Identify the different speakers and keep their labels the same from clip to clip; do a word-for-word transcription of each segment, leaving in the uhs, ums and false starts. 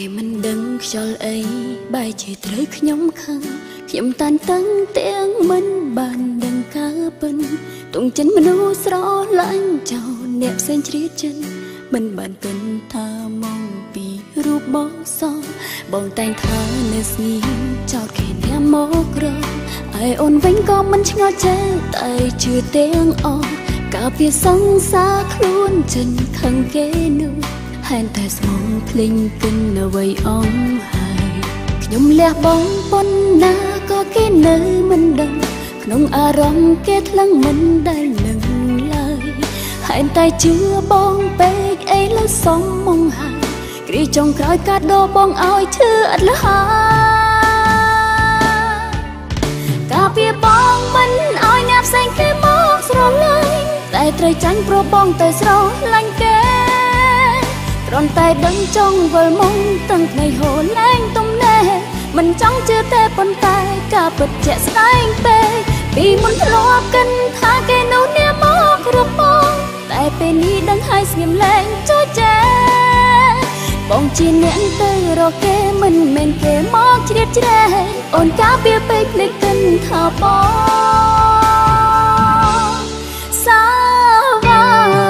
Speaker 1: មិនដឹងខ្យល់អីបែរជាត្រូវខ្ញុំខឹងខ្ញុំតានតឹងទាំងមិនបានដឹងការពិនទងចិនមនុស្សស្រឡាញ់ចោលអ្នកផ្សេងជ្រៀតចិនមិនបានគិនថាមកពីរូបបងសបងតែងថានៅស្ងៀមចោលគេអ្នកមករកឯអូនវិញក៏មិនឆ្ងល់ចេះតែជឿទាំងអស់កាពីសង្សារខ្លួនចិនខឹងគេនោះហែនតែស្មងភ្លេងគិនអ្វីអងហើយខ្ញុំលះបងប៉ុណ្ណាក៏គេនៅមិនដឹងក្នុងអារម្មណ៍គេថ្លឹងមិនដែលនឹងឡើយហែនតែជឿបងពេកអីលើសំមកហើយគ្រាចុងក្រោយកាត់ដោបងឲ្យឈឺអត់លះកាពីបងមិនឲ្យអ្នកផ្សេងគេមកស្រឡាញ់តែត្រូវចាញ់ព្រោះបងទៅស្រឡាញ់គេគ្រាន់តែដឹងចង់វិលមកតាំងថ្ងៃហូរលែងទំនេរមិនចង់ជឿទេប៉ុន្តែការពិតជាក់ស្ដែងពេកពីមុនធ្លាប់គិនថាគេនោះអ្នកមកគ្រប់បងតែពេលនេះដឹងហើយស្ងៀមលែងចូលចេះបងជាអ្នកទៅរកគេមិនមែនគេមកជ្រៀតជ្រែកអូនការពារពេកភ្លេចគិនថាបងសាវ៉ា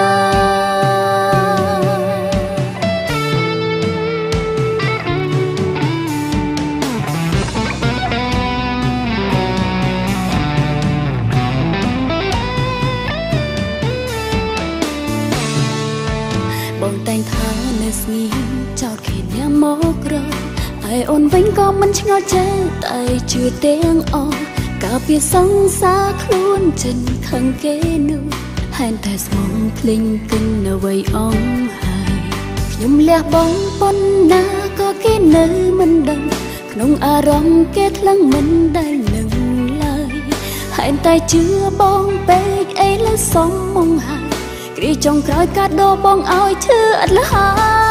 Speaker 1: បងតែងថានៅស្ងៀមចោតគេអ្នកមករកឯអូនវិញក៏មិនឆ្ងល់ចេះតែជឿទាំងអស់កាពីសង្សារខ្លួនចិនខឹងគេនោះហែនតែស្មងភ្លេងគិនអ្វីអងហើយខ្ញុំលះបងប៉ុណ្ណាក៏គេនៅមិនដឹងក្នុងអារម្មណ៍គេថ្លឹងមិនដែលនឹងឡើយហែនតែជឿបងពេកអីលើសំមកហើយគ្រាចុងក្រោយកាត់ដោបងឲ្យឈឺអត់លះ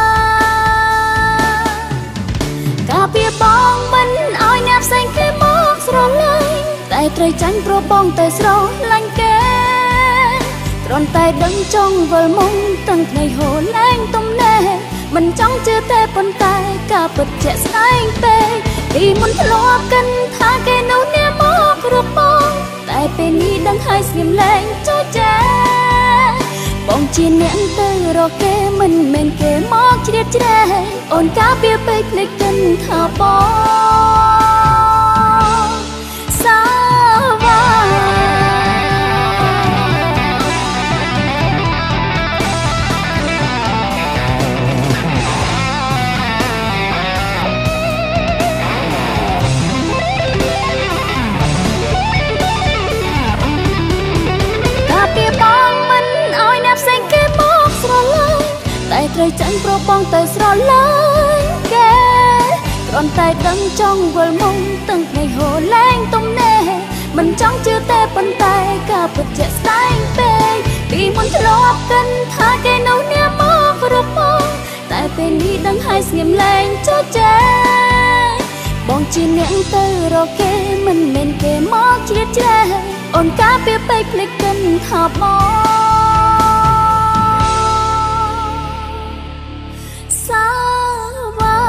Speaker 1: កាពីបងមិនឲ្យអ្នកផ្សេងគេមកស្រឡាញ់តែត្រូវចាញ់ព្រោះបងទៅស្រឡាញ់គេគ្រាន់តែដឹងចង់វិលមកតាំងថ្ងៃហូរលែងទំនេរមិនចង់ជឿទេប៉ុន្តែការពិតជាក់ស្ដែងពេកពីមុនធ្លាប់គិនថាគេនោះអ្នកមកគ្រប់បងតែពេលនេះដឹងហើយស្ងៀមលែងចូលចេះបងជាអ្នកទៅរកគេមិនមែនគេមកជ្រៀតជ្រែកអូនការពារពេកភ្លេចគិនថាបងសាវ៉ាការពារបងមិនឲ្យអ្នកផ្សេងគេមកស្រឡាញ់តែត្រូវចាញ់ព្រោះបងទៅស្រឡាញ់គេគ្រាន់តែដឹងចង់វិលមកតាំងថ្ងៃហូរលែងទំនេរមិនចង់ជឿទេប៉ុន្តែការពិតជាក់ស្ដែងពេកពីមុនធ្លាប់គិនថាគេនោះអ្នកមកគ្រប់បងតែពេលនេះដឹងហើយស្ងៀមលែងចូលចេះបងជាអ្នកទៅរកគេមិនមែនគេមកជ្រៀតជ្រែកអូនការពារពេកភ្លេចគិនថាបងសាវ៉ា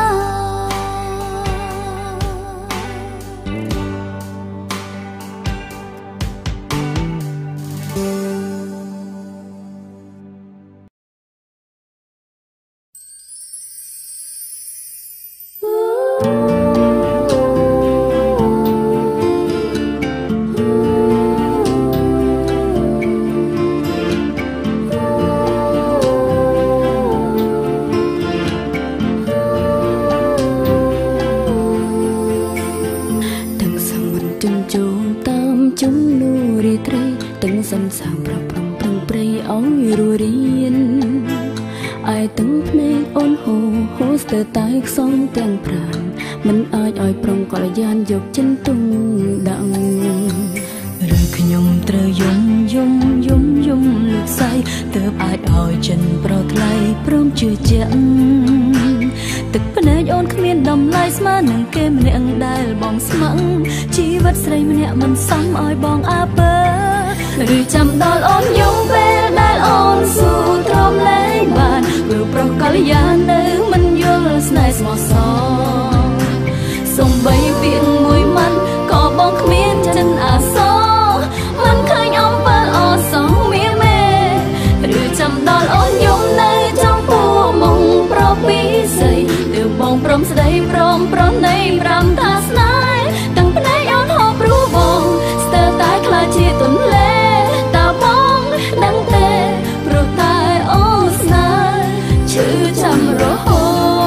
Speaker 1: សន្សាមប្រប្រំប្រឹងប្រៃឲ្យរួរៀនឯទាំងភ្នែកអូនហូហូស្ទើរតែខ្សងទាំងប្រាំមិនអាចឲ្យប្រុងកល្យានយកចិនទុំដាក់ឬខ្ញុំត្រូវយំយំយំយំលើកសៃទើបអាចឲ្យចិនប្រថ្លៃព្រមជឿជាក់ទឹកភ្នែកអូនគ្មានតម្លៃស្មើនឹងគេម្នាក់ដែលបងស្មឹងជីវិតស្រីម្នាក់មិនសមឲ្យបងអើពើឬចាំដល់អូនយំពេលដែលអូនស៊ូទ្រាំលែងបានព្រោះប្រុសកល្យាននៅមិនយល់ស្នេហ៍ស្មោះសរសំបីពាក្យមួយមិនក៏បងគ្មានចិនអាសរមិនឃើញអំពើអសងមានមេឬចាំដល់អូនយំនៅចំពោះមុខប្រពីស្រីទើបបងព្រមស្ដីព្រមប្រណីប្រាំថាស្នេហ៍ទាំងភ្នែកអូនហូបព្រោះបងស្ទើរតែខ្លាចជាទន្លេតើបងដឹងទេព្រោះតែអូនស្នេហ៍ឈឺចាំរហូត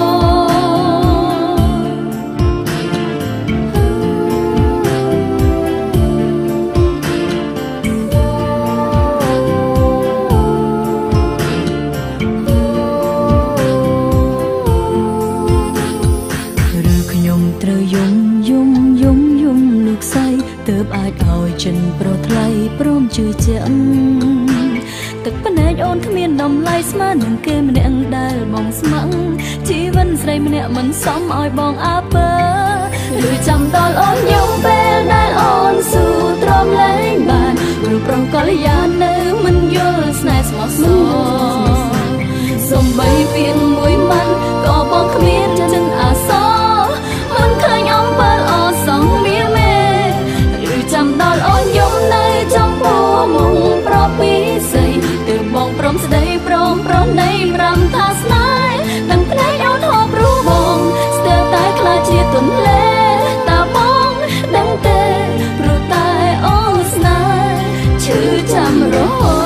Speaker 1: ចិនប្រថ្លៃព្រមជឿជាក់ទឹកភ្នែកអូនគ្មានដំឡៃស្មើនឹងគេម្នាក់ដែលបងស្មឹងជីវិតស្រីម្នាក់មិនសមឲ្យបងអើពើឬចាំដល់អូនយំពេលដែលអូនស៊ូទ្រាំលែងបានរូបប្រងកល្យានៅមិនយល់ស្នេហ៍ស្មោះសរសំបីពាក្យមួយមិនក៏បងគ្មានចិនអាសរមិនឃើញអំពើអសងមានមេចាំដល់អូនយំនៅចំពោះមុខប្រពីស្រីទើបបងព្រមស្ដីព្រមប្រណីប្រាំថាស្នេហ៍ទាំងភ្នែកអូនហូបព្រោះបងស្ទើរតែខ្លាចជាទន្លេតើបងដឹងទេព្រោះតែអូនស្នេហ៍ឈឺចាំរហូត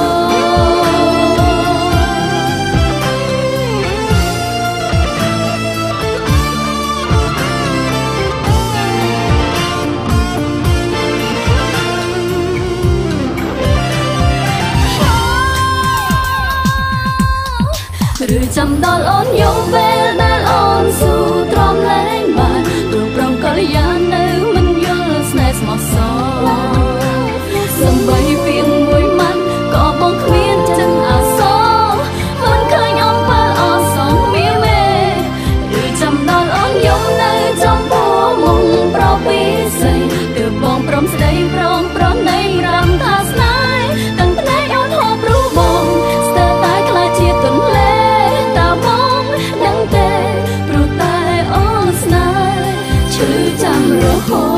Speaker 1: ឬចាំដល់អូនយំពេលដែលអូនស៊ូទ្រាំលែងបានរូបប្រងកល្យានៅមិនយល់ស្នេហ៍ស្មោះសរសំបីពាក្យមួយមិនក៏បងគ្មានចិនអាសរមិនឃើញអំពើអសងមានមេឬចាំដល់អូនយំនៅចំពោះមុខប្រពីស្រីទើបបងព្រមស្ដីព្រមប្រណីប្រាំថាស្នេហ៍ទាំងភ្នែកអូនហូបព្រោះបងស្ទើរតែខ្លាចជាទន្លេព្រោះតែអូនស្នេហ៍ឈឺចាំរហូត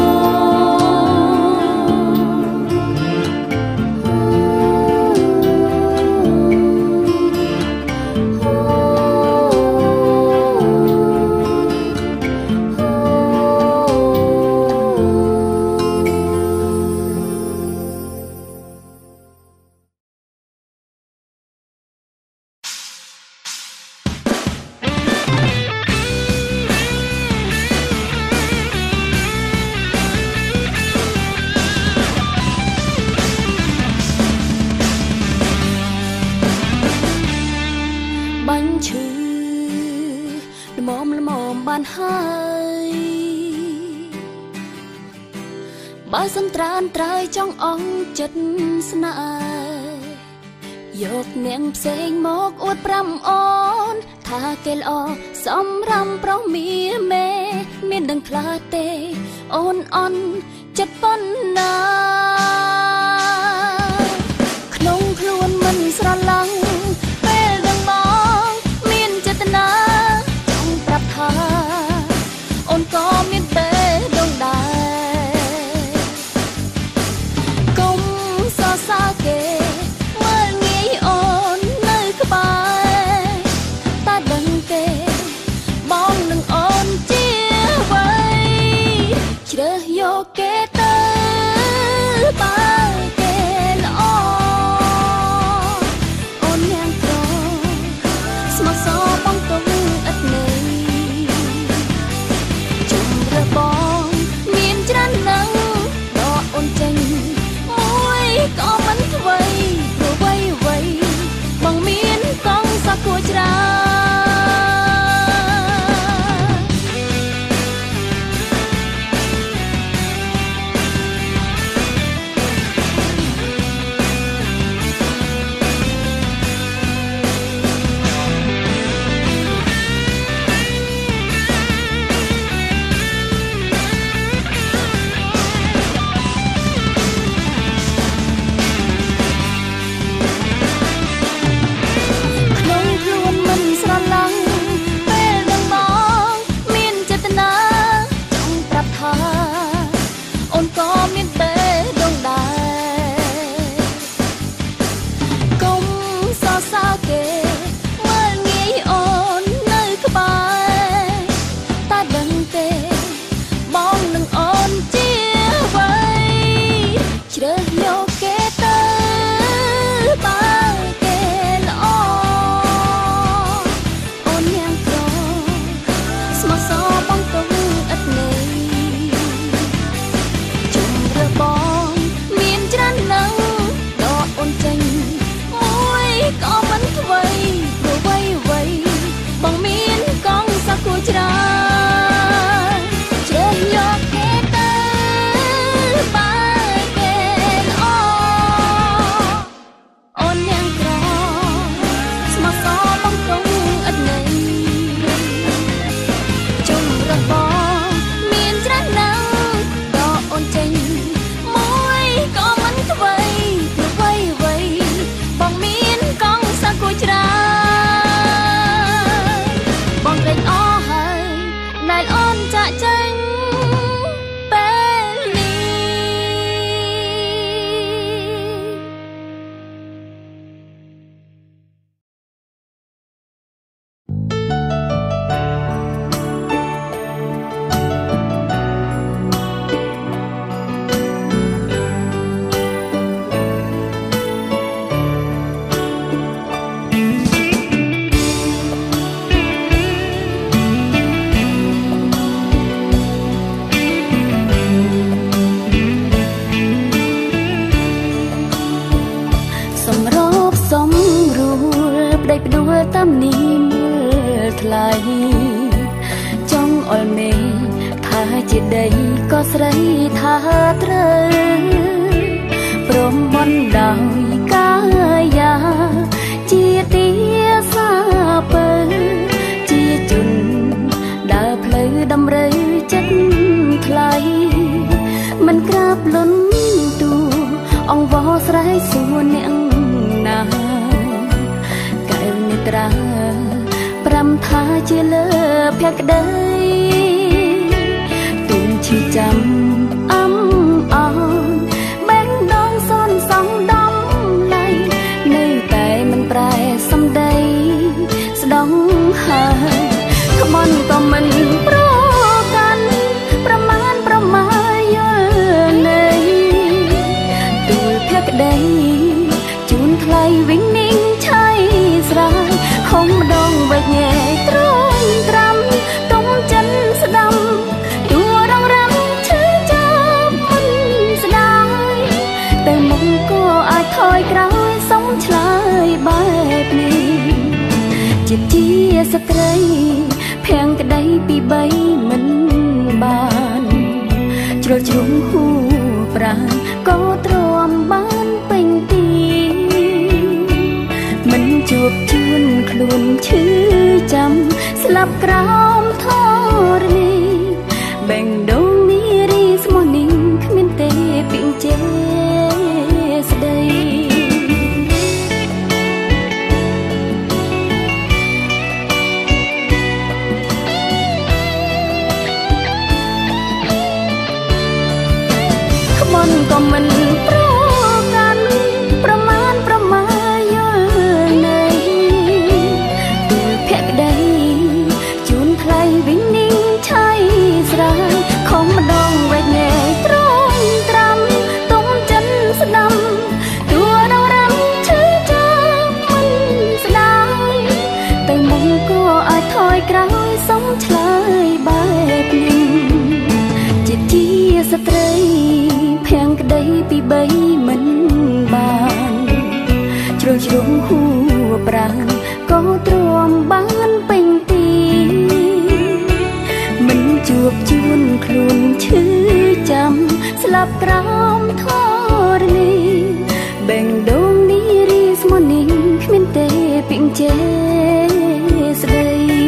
Speaker 1: បើសន្ត្រានត្រើយចង់អងចិត្តស្នេហ៍យកនាងផ្សេងមកអួតប្រាំអូនថាគេល្អសំរាំប្រុសមីមេមានដឹងខ្លះទេអូនអន់ចិត្តប៉ុណ្ណាក្នុងខ្លួនមិនស្រឡាញ់ពេលដឹងបងមានចេតនាចង់ប្រាប់ថាអូនក៏មានទេដងដែរគេមើលងាយអូននៅក្បែរតែដឹងទេបងនឹងអូនជាអ្វីជ្រើសយកគេទៅបើគេល្អអូនញ៉ាំក្រស្មោះសរបងទុំឥតន័យជុំជាដីក៏ស្រីថាត្រូវព្រមបន់ដោយកាយាជាទីសាពើជាជនដើរផ្លូវដំរើចិត្តថ្លៃមិនក្រាបលន់ទូអង្វរស្រែកសួរអ្នកណាកែវនេត្រាប្រាំថាជាលើភក្តីទុំឈឺចាំអំអនបែកដងសនសំដំឡៃនៅតែមិនប្រែសំដីស្ដងហើយក្បន់ក៏មិនប្រកាន់ប្រមាណប្រមាយល់នៃទូលភក្តីជូនថ្លៃវិញนิ่งឆៃស្រាយខំម្ដងវែកញែកត្រង់ត្រាំទុំចិនស្ដាំទួរងរំឈឺចាប់មិនស្ដាយតែមុខក៏អាចថយក្រោយសុំឆ្លើយបែបនេះជាជាស្ត្រីភាំងក្តីពីបីមិនបានជ្រុលជ្រុំហួប្រាណក៏ទ្រាំបានពេញទីមិនជួបជួនខ្លួនឈឺចាំស្លាប់ក្រោមធរណីបែងដងនារីស្មោះនេះគ្មានទេពីងជេស្ដីក្បន់ក៏មិនប្រកាន់ប្រមាណប្រមាយល់នៃទូលភក្តីជូនថ្លៃវិញนิ่งឆៃស្រាយខំម្ដងវែកញែកត្រង់ត្រាំទុំចិនស្ដាំទួរងរំឈឺចាប់មិនស្ដាយតែមុខក៏អាចថយក្រោយសុំឆ្លើយបែបនេះជាជាស្ត្រីភាំងក្តីពីបីមិនបានជ្រុលជ្រុំហួប្រាណក៏ទ្រាំបានពេញទីមិនជួបជួនខ្លួនឈឺចាំស្លាប់ក្រោមធរណីបែងដងនារីស្មោះនេះគ្មានទេពីងជេស្ដី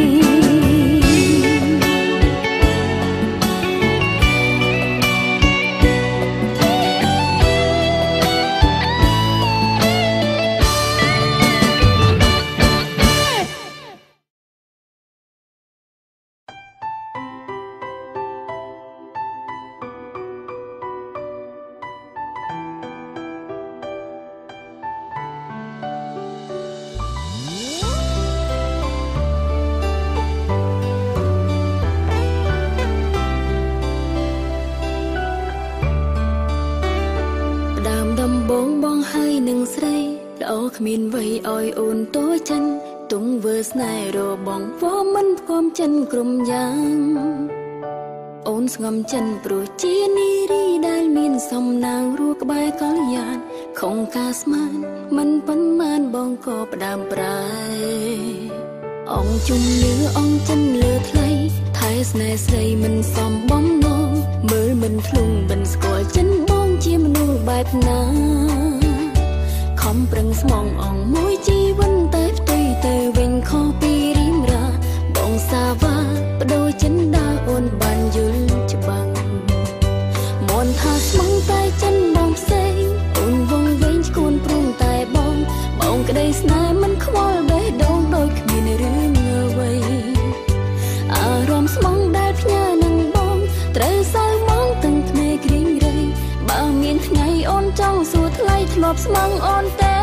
Speaker 1: គ្មានវ័យអោយអូនតូចចិនទុំវើស្នេហ៍របងវមិនផ្គុំចិនក្រុមយ៉ាងអូនស្ងំចិនព្រោះជានារីដែលមានសំណាងរស់ក្បែរកល្យានខំការស្មានមិនប៉ុន្មានបងក៏ផ្ដើមប្រែអង្គជុំលឺអង្គចិនលើថ្លៃថែស្នេហ៍ស្រីមិនសមបំណងមើលមិនធ្លុងបិនស្គាល់ចិនបងជាមនុស្សបែបណាខំប្រឹងស្មងអងមួយជីវិតតែផ្ទុយទៅវិញខុសពីរីមរាបងសាវ៉ាបដូរចិនដើរអូនបានយល់ច្បាស់មនថាស្មងតែចិនបងផ្សេងអូនវងវែងឈួនព្រួងតែបងបងក្តីស្នេហ៍មិនខ្វល់បេះដូងដូចគ្មានរឿងអ្វីអារម្មណ៍ស្មងដែលផ្ញើនឹងបងត្រូវសៅមងទាំងភ្នែកក្រៀងរៃបើមានថ្ងៃអូនចង់សួរថ្លៃធ្លាប់ស្មងអូនទេ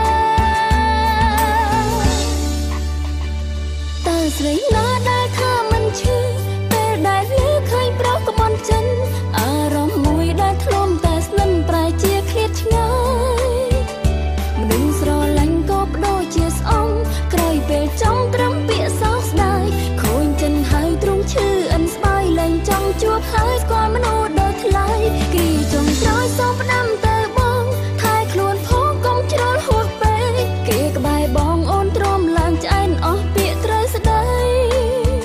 Speaker 1: តើស្រីណាដែលថាមិនឈឺពេលដែលលឺឃើញប្រុសក្បន់ចិនអារម្មណ៍មួយដែលធ្លុំតែស្និនប្រែជាឃ្លាតឆ្ងាយមនុស្សស្រឡាញ់ក៏បដូរជាស្អងក្រោយពេលចង់ត្រឹមពាក្យសោកស្ដាយខូចចិនហើយទ្រង់ឈឺអិនស្បាយលែងចង់ជួបហើយស្គាល់មនុស្សដូចថ្លៃគ្រាចុងក្រោយសូមផ្ដាំទៅបងថែខ្លួនផងកុំជ្រុលហួសពេកគេក្បែរបងអូនទ្រាំឡើងឆ្អែនអស់ពាក្យត្រូវស្ដី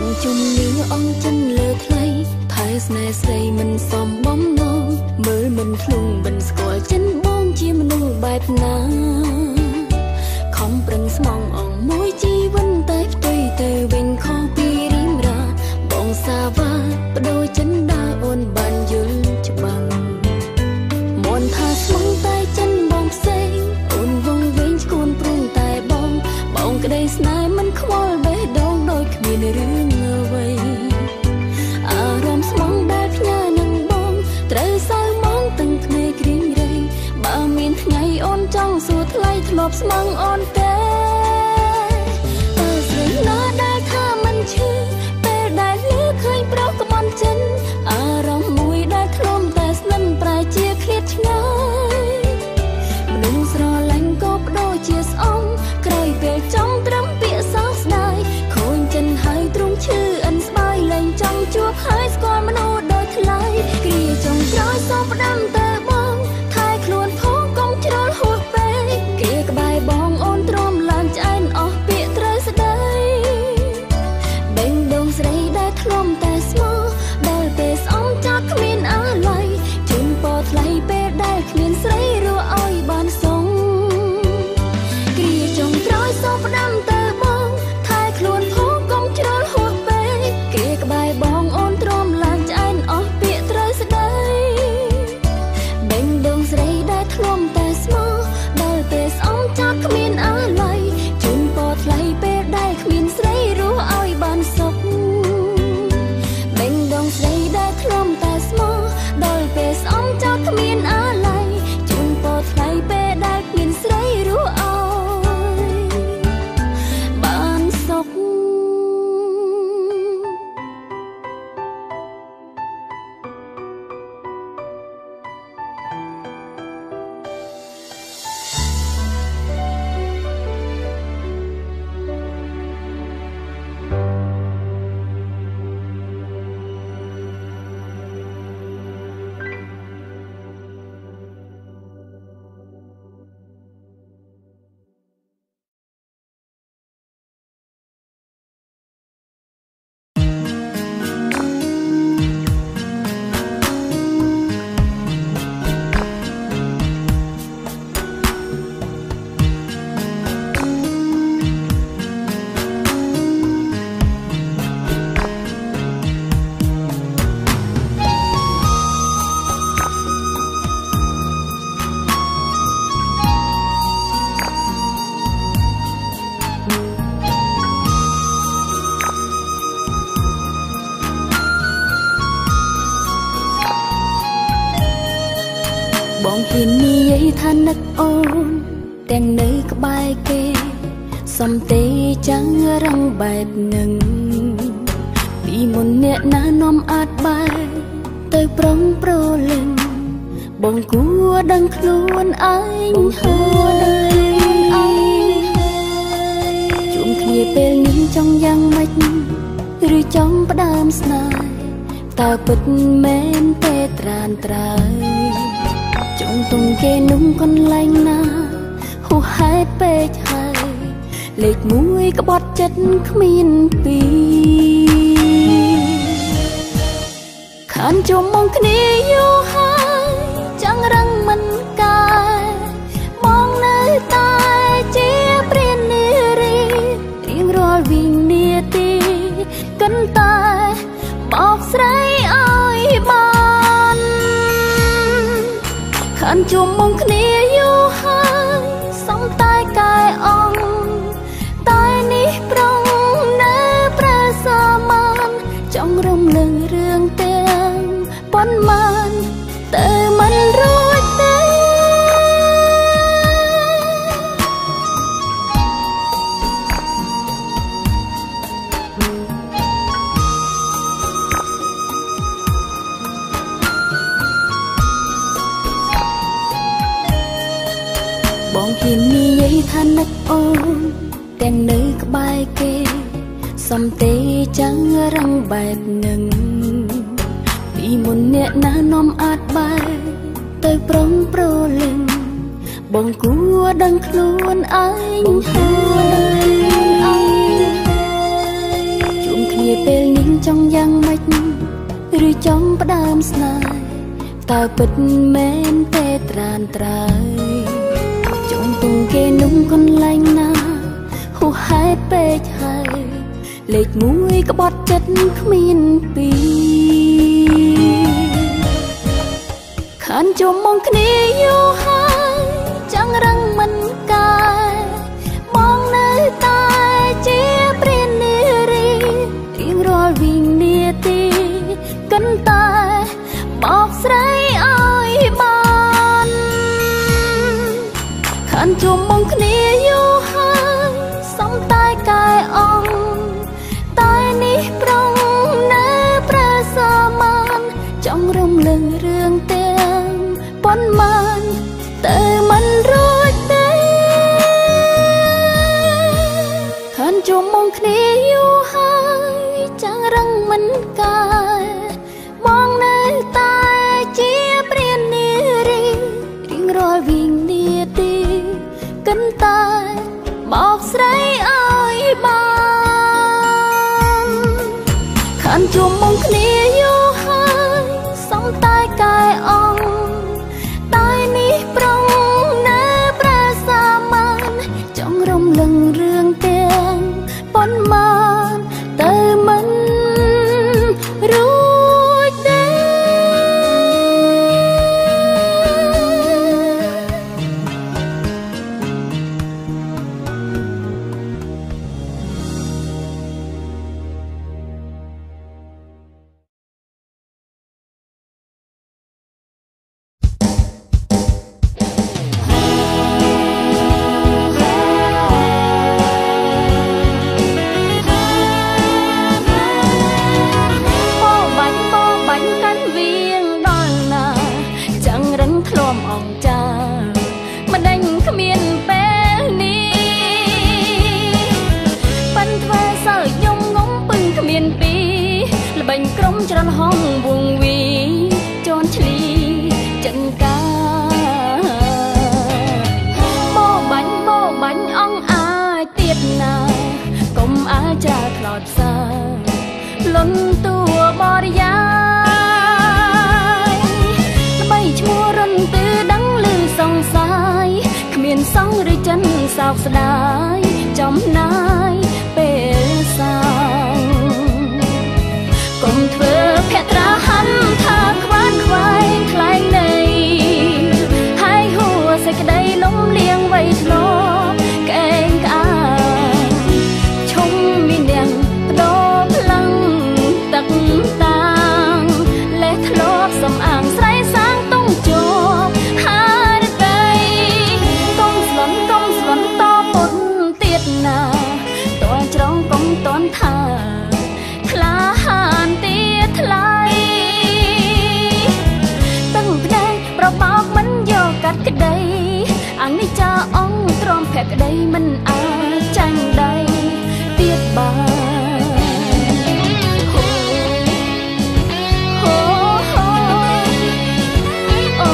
Speaker 1: ជុំនាងអង្គចិនលើថ្លៃថែស្នេហ៍ស្រីមិនសមបំណងមើលមិនធ្លុងមិនស្គាល់ចិនបងជាមនុស្សបែបណាខំប្រឹងស្មងអងមួយជីវិតតែផ្ទុយទៅវិញខុសពីរីមរាបងសាវ៉ាបដូរចិនដើរអូនបានយល់ច្បាស់មនថាស្មងតែចិនបងផ្សេងអូនវងវែងស្គួនព្រុងតែបងបងក្តីស្នេហ៍មិនខ្វល់បេះដូងដូចគ្មានរឿងអ្វីអារម្មណ៍ស្មងដែលផ្ញើនឹងបងត្រូវសៅមងទាំងភ្នែកក្រៀងរៃបើមានថ្ងៃអូនចង់សួរថ្លៃធ្លាប់ស្មងអូនទេតើស្រីណាដែលថាមិនឈឺពេលដែលលឺឃើញប្រុសក្បន់ចិនអារម្មណ៍មួយដែលធ្លុំតែស្និនប្រែជាឃ្លាតឆ្ងាយមនុស្សស្រឡាញ់ក៏បដូរជាស្អងក្រោយពេលចំត្រឹមពាក្យសោកស្ដាយខូនចិនហើយទ្រង់ឈឺអិនស្បើយលែងចង់ជួបហើយស្គាល់មនុស្សដោយថ្លៃគ្រាចុងក្រោយសូមផ្ដាំទៅបងថែខ្លួនផងកុំជ្រុលហួសពេកគៀក្បែរបងអូនទ្រាំឡើងឆ្អែនអស់ពាក្យត្រូវស្ដីបេងដូងស្រីដែលធ្លុំតែស្មោះដែលពេលស្អំចាត់គ្មានអាឡ័យជូនពរថ្លៃពេលដែលគ្មានស្រីរស់ឲ្យបានសងគ្រាចុងក្រោយសូមផ្ដាំទៅបងថែខ្លួនផងកុំជ្រុលហួសពេកគៀក្បែរបងអូនទ្រាំឡើងឆ្អែនអស់ពាក្យត្រូវស្ដីបេងដូងស្រីដែលធ្លុំតែស្មោះដែលពេលស្អំចាត់គ្មានអាឡ័យជូនពរថ្លៃពេលដែលគ្មានស្រីរស់ឲ្យបានសុខបេងដូងស្រីដែលធ្លុំតែស្មោះដែលពេលស្អំចាត់គ្មានអាឡ័យជូនពរថ្លៃពេលដែលគ្មានស្រីរស់ឲ្យបានសុខបងហ៊ាននិយាយថានឹកអូនទាំងនៅក្បែរគេសំទេចាំងរឹងបែបនឹងពីមុនអ្នកណានាំអាចបែរទៅប្រងប្រលឹងបងគួរដឹងខ្លួនឯងហើយជួមគ្នាពេលនេះចង់យ៉ាងម៉េចឬចង់ផ្ដើមស្នេហ៍តើពិតមែនទេត្រានត្រើយចង់ទុំគេนุ่มកន្លែងណាហួហេតុពេកហើយលេខមួយក្បត់ចិត្តគ្មានពីរខានជុំមកគ្នាយូរហើយចាំងរឹងមិនកាយមកនៅតែជាព្រាននារីរៀងរាល់វិនាទីកិនតែបោកស្រីឲ្យបានខានជុំមកគ្នាយូរហើយសំតែកាយអងតែនេះប្រងនៅប្រសាមានចង់រំលឹងរឿងទាំងប៉ុន្មានតែមិនរួចទេបងហ៊ាននិយាយថានឹកអូនទាំងនៅក្បែរគេសំទេចាំងរឹងបែបនឹងពីមុនអ្នកណានាំអាចបែរទៅប្រងប្រលឹងបងគួរដឹងខ្លួនឯងហើយជួមគ្នាពេលចង់យ៉ាងម៉េចឬចង់ផ្ដើមស្នេហ៍តើពិតមែនទេត្រានត្រើយជូនទុំគេนุ่มកន្លែងណាហួសហេតុពេកហើយលេខមួយក្បត់ចិត្តគ្មានពីរខានជុំមកគ្នាយូរហើយចាំងរឹងមិនកាយបងនៅតែជាព្រាននារីរៀងរាល់វិនាទីកិនតែបោកស្រីឲ្យបានខានជុំមកគ្នាយូរហើយសំតែកាយអងតែនេះប្រងនៅប្រសាមានចង់រំលឹងរឿងទាំងប៉ុន្មានតែមិនរួចទេខានជុំមកគ្នាយូរហើយចាំងរឹងមិនកាយបងនៅតែជាព្រាននារីរៀងរាល់វិនាទីកិនតែបោកស្រីឲ្យបានខានជុំមកគ្នាយូរហើយសំតែកាយអងតែនេះប្រងនៅប្រសាមានចង់រំលឹងរឿងទាំងប៉ុន្មានតែមិនរួចទេច្រើនហងវងវីចនឆ្លីចិនកាបោបាញ់បោបាញ់អងអាយទៀតណាកុំអាយចាខ្លោចផ្សាលន់តួបរិយាល្បីឈ្មោះរន្ទឺដឹងឮសង្សាយគ្មានសងឬចិនសោកស្ដាយចំណាយពេលសាកុំធ្វើភក្ត្រាហាន់ថាខ្វាត់ខ្វាយខ្លែងនៃហើយហួរសេចក្តីលំលៀងវ័យធ្លាប់ក្អេងក្អាយឈុំមានយ៉ាងបដោផ្លឹងទឹកតាងលេះធ្លាប់សំអាងស្រីសាងតុងជាប់ហារតីកុំស្លន់កុំស្លន់តពុនទៀតណាតើច្រងកុំតន់ថាក្លាហានទៀតថ្លៃតឹងក្តីប្របោកមិនយកកាត់ក្តីអនិច្ចាអង្គទ្រាំភក្តីមិនអាចចាញ់ដៃទៀតបានហូហូហូអូ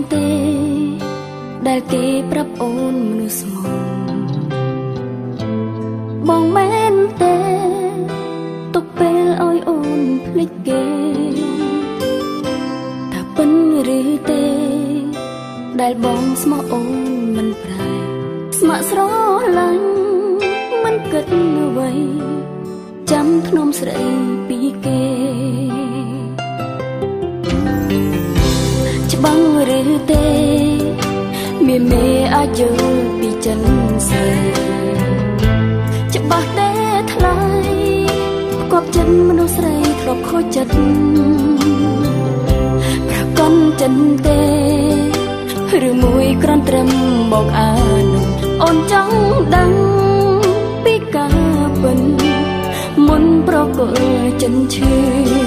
Speaker 1: ទេដែលគេប្រាប់អូនមនុស្សមកបងមែនទេទុកពេលឲ្យអូនភ្លេចគេថាពិនឬទេដែលបងស្មោះអូនមិនប្រែស្ម័គ្រស្រឡាញ់មិនគិតអ្វីចាំធ្នមស្រីពីគេច្បាំងឬទេមានមេអាចយល់ពីចិនសែច្បាស់ទេថ្លៃផ្គប់ចិនមនុស្សស្រីធ្លាប់ខូចចិត្តប្រកនចិនទេឬមួយគ្រាន់ត្រឹមមកអានុអូនចង់ដឹងពីការពិនមុនប្រកល់ចិនឈឺ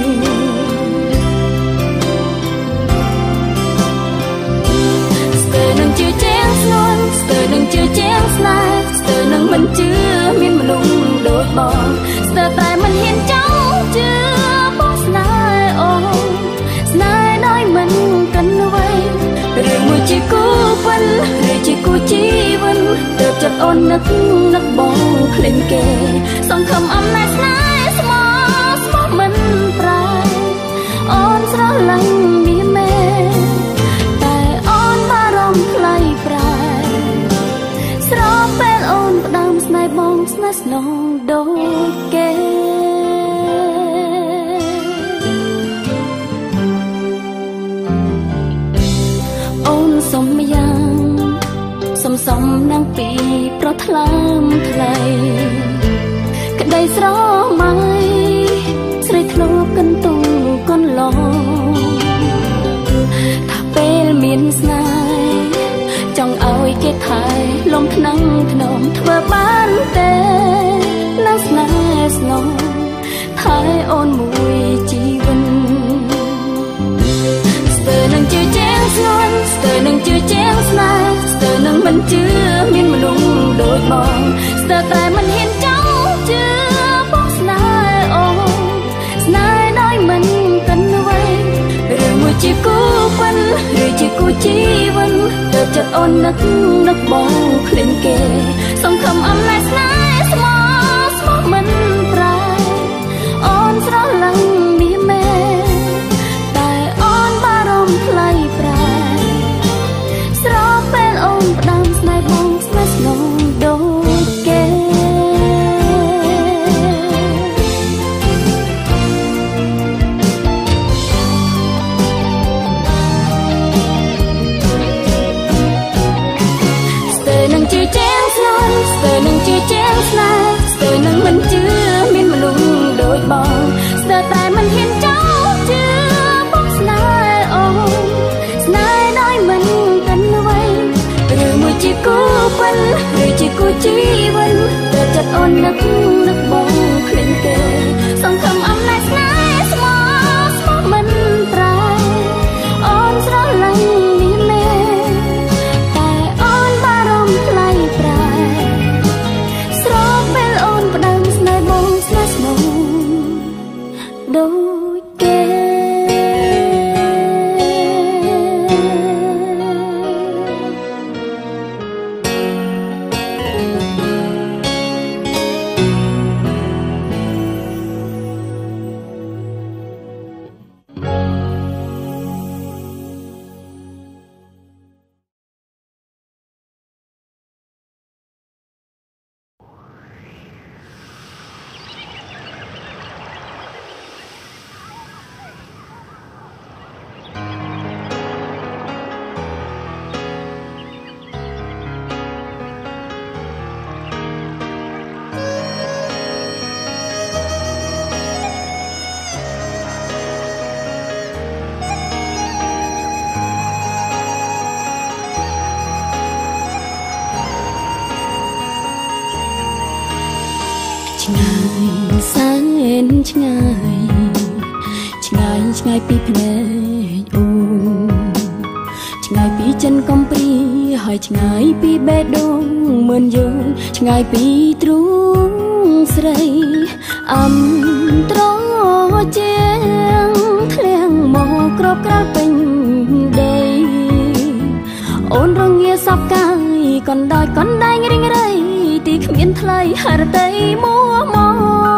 Speaker 1: ស្ទើរនឹងជឿជាងស្នួនស្ទើរនឹងជឿជាងស្នេហ៍ស្ទើរនឹងមិនជឿមានមនុស្សដូចបងស្ទើរតែមិនហ៊ានចង់ជឿបងស្នេហ៍អូនស្នេហ៍ដោយមិនកាន់អ្វីឬមួយជាគូពិនឬជាគូជីវិនទើបចិត្តអូននឹកនឹកបងភ្លេចគេសង្ឃឹមអំណាចស្នេហ៍ស្មោះស្មោះមិនប្រែអូនស្រឡាញ់នេះមែនតែអូនបារម្ភថ្លៃប្រែស្រពេលអូនផ្ដើមស្នេហ៍បងស្នេហ៍ស្នងដូចគេសុំយ៉ាងសុំសំណាងពីប្រថ្លើមថ្លៃក្តីស្រមៃស្រីធ្លាប់កន្ទុំកន្លងថាពេលមានស្នេហ៍ចង់ឲ្យគេថែលំថ្នាំងថ្នមធ្វើបានទេនៅស្នេហ៍ស្នងថែអូនមួយជីវិតស្ទើរនឹងជឿជាងស្នួនស្ទើរនឹងជឿជាងស្នេហ៍ស្ទើរនឹងមិនជឿមានមនុស្សដូចបងស្ទើរតែមិនហ៊ានចង់ជឿបងស្នេហ៍អូនស្នេហ៍ដោយមិនកាន់អ្វីឬមួយជាគូពិនឬជាគូជីវិនទើបចិត្តអូននឹកនឹកបងភ្លេចគេសង្ឃឹមអំណាចស្នេហ៍ស្មោះស្មោះមិនប្រែអូនស្រឡាញ់នេះមែនតែអូនបារម្ភថ្លៃប្រែស្រពេលអូនផ្ដើមស្នេហ៍បងស្នេហ៍ស្នងដូចគេស្ទើរនឹងជឿជាងស្នួនស្ទើរនឹងជឿជាងស្នេហ៍ស្ទើរនឹងមិនជឿមានមនុស្សដូចបងស្ទើរតែមិនហ៊ានចង់ជឿបងស្នេហ៍អូនស្នេហ៍ដោយមិនកាន់អ្វីឬមួយជាគូពិនឬជាគូជីវិនទើបចិត្តអូននឹកនឹកបងភ្លេចគេសង្ឃឹមអំណាចស្នេហ៍ស្មោះស្មោះមិនប្រែអូនស្រឡាញ់នេះមែនតែអូនបារម្ភថ្លៃប្រែស្រពេលអូនផ្ដើមស្នេហ៍បងស្នេហ៍ស្នងដូចគេសែនឆ្ងាយឆ្ងាយឆ្ងាយពីភ្នែកអូនឆ្ងាយពីចិនកំព្រីហើយឆ្ងាយពីបេះដូងមិនយល់ឆ្ងាយពីទ្រូងស្រីអំត្រជាងធ្លៀងមកក្របក្រៅពេញដីអូនរងាសពកាយកនដោយកនដែងរៀងរៃទីគ្មានថ្លៃហរតីមួមក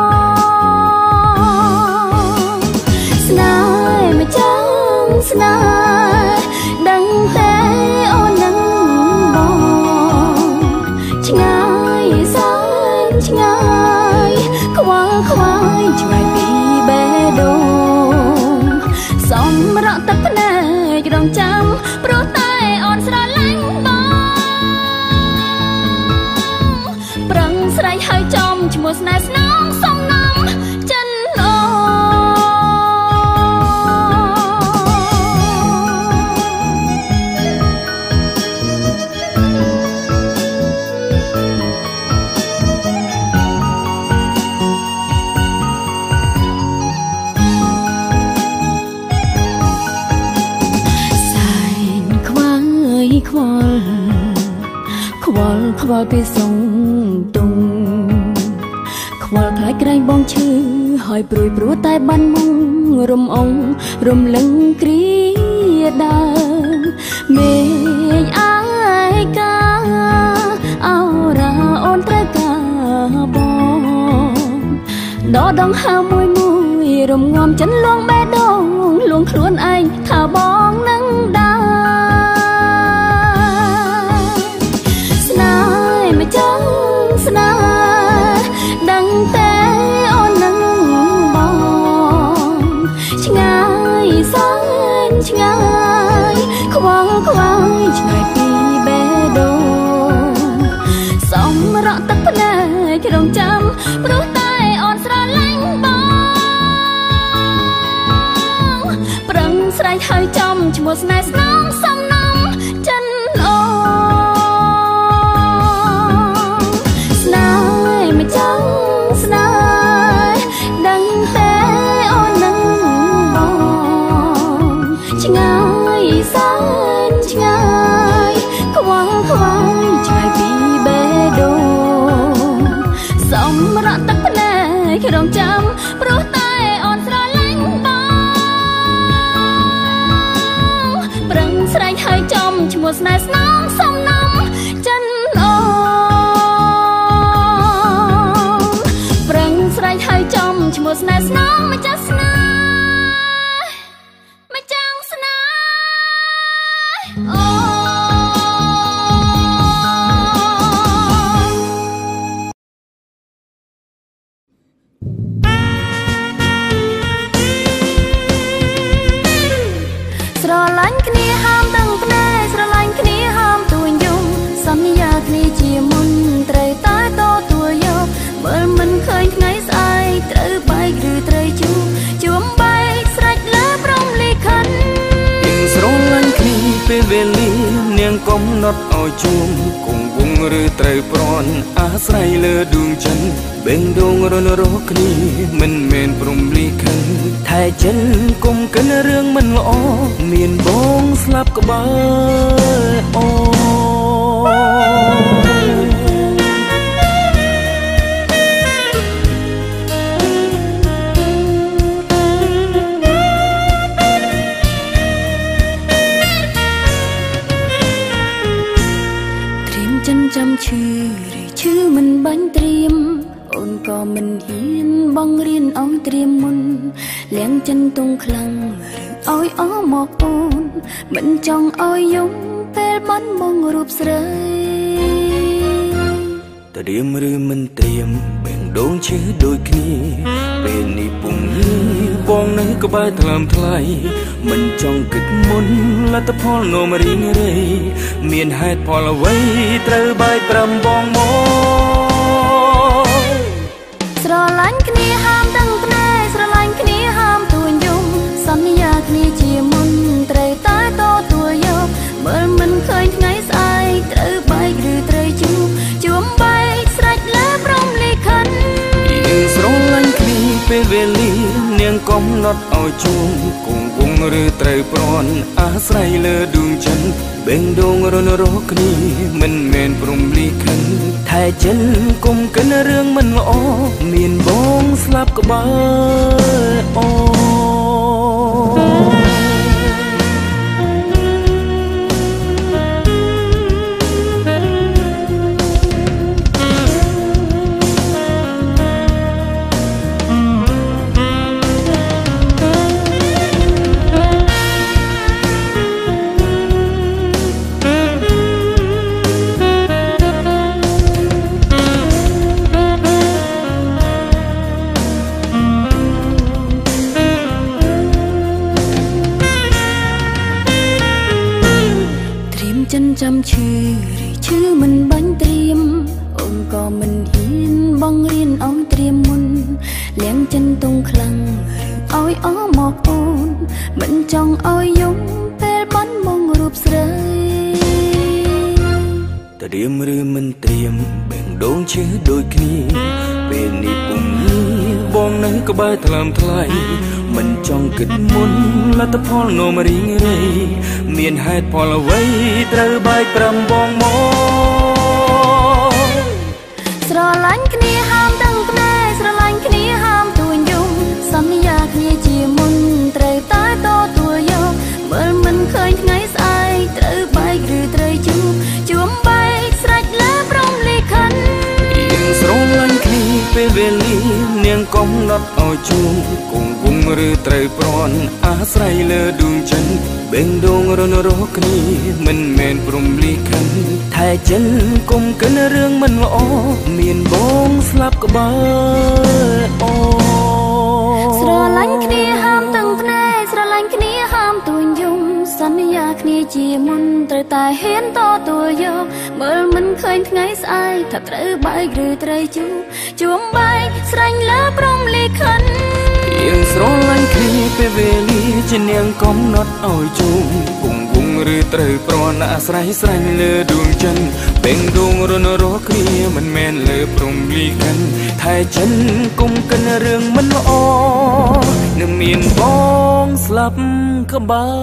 Speaker 1: ស្នេហ៍មិនចាំស្នេហ៍ដឹងតែអូននឹងបងឆ្ងាយសែនឆ្ងាយខ្វល់ខ្វាយឆ្ងាយពីបេះដូងសម្រក់ទឹកភ្នែករងចាំព្រោះតែអូនស្រឡាញ់បងប្រឹងស្រែកហើយចំឈ្មោះស្នេហ៍ស្នងសំណងចិនអូខ្វល់ខ្វល់ខ្វល់ពេលសងទុំខ្វល់ខ្លាចក្រែងបងឈឺហើយព្រួយព្រួយតែបានមុងរំអងរំលឹងគ្រាដើមមេឃអាយកាអោរាអូនត្រូវការបងដកដងហើមមួយមួយរំងំចិនលងបេះដូងលងខ្លួនឯងថាបងនឹងដើរមិនចាំស្នេហ៍ដឹងតែអូននឹងបងឆ្ងាយសែនឆ្ងាយខ្វល់ខ្វាយឆ្ងាយពីបេះដូងសម្រក់ទឹកភ្នែករងចាំព្រោះតែអូនស្រឡាញ់បងប្រឹងស្រែកហើយចំឈ្មោះស្នេហ៍ស្នងសំណងចិនអូមិនចាំស្នេហ៍ដឹងតែអូននឹងបងឆ្ងាយសែនឆ្ងាយខ្វល់ខ្វាយឆ្ងាយពីបេះដូងសម្រក់ទឹកភ្នែករងចាំព្រោះតែអូនស្រឡាញ់បងប្រឹងស្រែកហើយចំឈ្មោះស្នេហ៍ស្នងសំណងចិនអូហើយចំឈ្មោះស្នេហ៍ស្នងម្ចាស់ស្នេហ៍ម្ចាំងស្នេហ៍អូស្រឡាញ់គ្នាហាមដឹងភ្នែកស្រឡាញ់គ្នាហាមទួញយំសន្យាគ្នាជាមុនត្រូវតែតទួលយកបើមិនឃើញថ្ងៃស្អែកត្រូវបែកឬត្រូវជួបជួមបែកស្រេចលើព្រមលិខិតពីស្រឡាញ់គ្នាពេលវេលានាងកំណត់ឲ្យជួបគង់វងឬត្រូវប្រន់អាស្រ័យលើដួងចិនបេងដូងរនរកគ្នាមិនមែនព្រមលិខិតថែចិនគុំកិនរឿងមិនល្អមានបងស្លាប់ក្បែរអូចាំឈឺឬឈឺមិនបាញ់ត្រៀមអូនក៏មិនហ៊ានបងរៀនឲ្យត្រៀមមុនលៀងចិនទុងខ្លាំងឬឲ្យអមកអូនមិនចង់ឲ្យយំពេលបានបងរូបស្រីត្រៀមឬមិនត្រៀមបេងដូងឈឺដូចគ្នាពេលនេះពុំបងនៅក្បែរថ្លើមថ្លៃមិនចង់គិតមុនលទ្ធផលនោមរីងរៃមានហេតុផលអ្វីត្រូវបែកប្រាំបងមកស្រឡាញ់គ្នាហាមដឹងភ្នែកស្រឡាញ់គ្នាហាមទួញយំសន្យាគ្នាជាមុនត្រូវតែតទួលយកបើមិនឃើញថ្ងៃស្អែកត្រូវបែកឬត្រូវជួបជួមបែកស្រេចលើព្រមលិខិតស្រឡាញ់គ្នាពេលវេលានាងកំណត់ឲ្យជួបគង់វងឬត្រូវប្រន់អាស្រ័យលើដួងចិនបេងដូងរនរកគ្នាមិនមែនព្រមលិខិតថែចិនគុំកិនរឿងមិនល្អមានបងស្លាប់ក្បែរអូ
Speaker 2: ។
Speaker 1: จำชื่อหรือชื่อมันบังเตรียมองค์ก็มันหินบังเรียนเอาเตรียมมุนเลี้ยงจันตรงคลังหรืออ้อยอ้อหมอกโอนมันจองอ้อยยงเป็ดบันมองรูปเสยเตรียมหรือมันเตรียมแบ่งดวงชื่อโดยคณีเป็นนิปุ่มนี้บองนั้นก็บายทลามทลายมันจ้องกึดมุนและตะพอลโนมาริงไรเมียนหายพอละไว้ตระบายปรำบองมอสระลันคณีห้ามตั้งแน่สระลันคณีห้ามตัวยุ่งสัญญาคณีจีมุนเตรตายต่อตัวยาวเมื่อมันเคยไงสายเตรใบหรือเตรจูจวมใบสระและปรำลีคันยังสระลันคณีเป็นเวลีเนียงกองนัดเอาจูกงวงหรือเตรปรอนอาศัยเลอดวงจันทร์เบ่งดวงรนรกนี้มันแมนปรมลีคันไทยจันกุมกันเรื่องมันว่าอ๋อเมียนบงสลับกบาอ๋อสระลันคณีห้ามตั้งแน่สระลันคณีห้ามตัวยุ่งสัญญาคณีจีมุนเตรตายเห็นต่อตัวยาวเมื่อมันเคยไงสายถ้าเตรใบหรือเตรจูจวมใบสรังและปรมลีคันยังสระลันคณีเป็นเวลีจะเนียงกอมนัดเอาจูกุงวงหรือเตรปรอนอาศัยสรังเลอดวงจันทร์เบ่งดวงรนรกนี้มันแมนเลอปรมลีคันไทยจันกุมกันเรื่องมันว่าอ๋อน้ำเมียนบองสลับกบา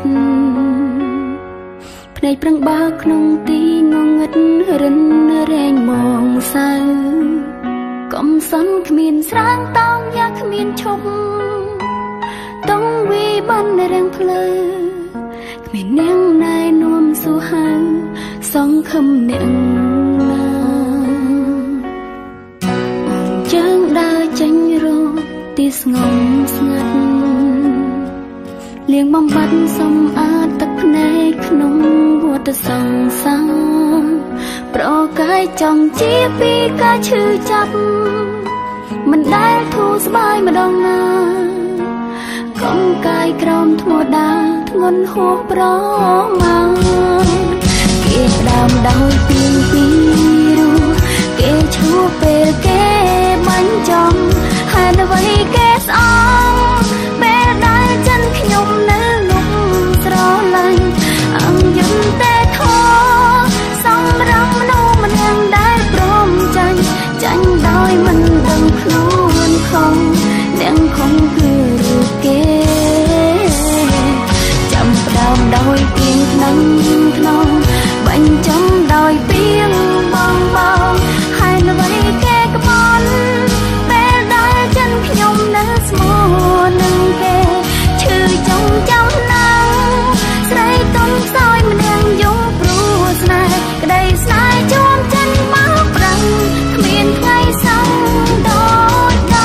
Speaker 1: ត់ភ្នែកប្រឹងបើក្នុងទីងងឹតរិនរែងមកសៅកំសន់គ្មានស្រាងតោងយ៉ាគ្មានឈប់តងវីបានរាំងភ្លើគ្មាននាងណែនាំសួរហៅសងខំអ្នកណាអូនជើងដើរចេញរកទីស្ងំស្ងាត់លៀងបំបត្តិសំអាតទឹកភ្នែកក្នុងវត្តសង្សារប្រកាយចង់ជាពីការឈឺចាប់មិនដែលធូរស្បើយម្ដងណាកុំកាយក្រោមធម្មតាធ្ងន់ហួសប្រមាណគេផ្ដើមដោយពីងពីរੂគេឈ្លោះពេលគេបាញ់ចំហើយអ្វីគេស្អប់ពេលដែលចិនខ្ញុំនៅលំស្រឡាញ់អង្យំតែធោសម្រាប់មនុស្សម្នាក់ដែលព្រមចាញ់ចាញ់ដោយមិនដឹងខ្លួនខំអ្នកខំគឺរូបគេចាំផ្ដើមដោយពីងក្នុងក្នុងបាញ់ចំដោយពីងបងបងហើយអ្វីគេក្បន់ពេលដែលចិនខ្ញុំនៅស្មោនឹងគេឈឺចង់ចាំណាំស្រីទុំខ្សោយម្នាក់យំព្រោះស្នេហ៍ក្តីស្នេហ៍ជួមចិនមកប្រាំងគ្មានថ្ងៃសងដូចដើ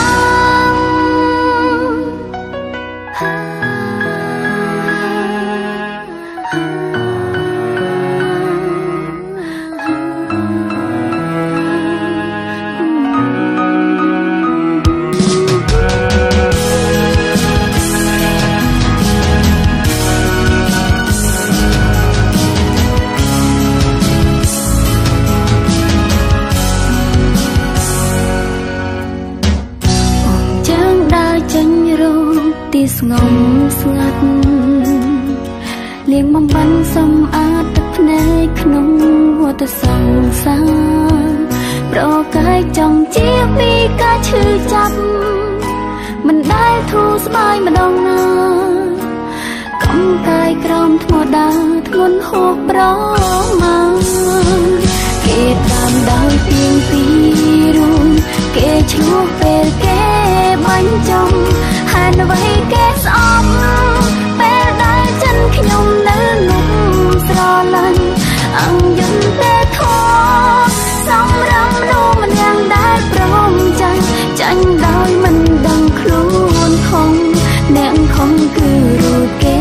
Speaker 1: ទីស្ងំស្ងាត់លៀងបំបត្តិសំអាតទឹកភ្នែកក្នុងវត្តសង្សារប្រកាយចង់ជាពីការឈឺចាប់មិនដែលធូរស្បើយម្ដងណាកំកាយក្រោមធម្មតាធ្ងន់ហួសប្រមាណគេតាមដោយពីងពីរូគេឈ្លោះពេលគេបាញ់ចំហើយអ្វីគេស្អប់ពេលដែលចិនខ្ញុំនៅលំស្រឡាញ់អង្យំតែធោសម្រាប់មនុស្សម្នាក់ដែលព្រមចាញ់ចាញ់ដោយមិនដឹងខ្លួនខំអ្នកខំគឺរូបគេ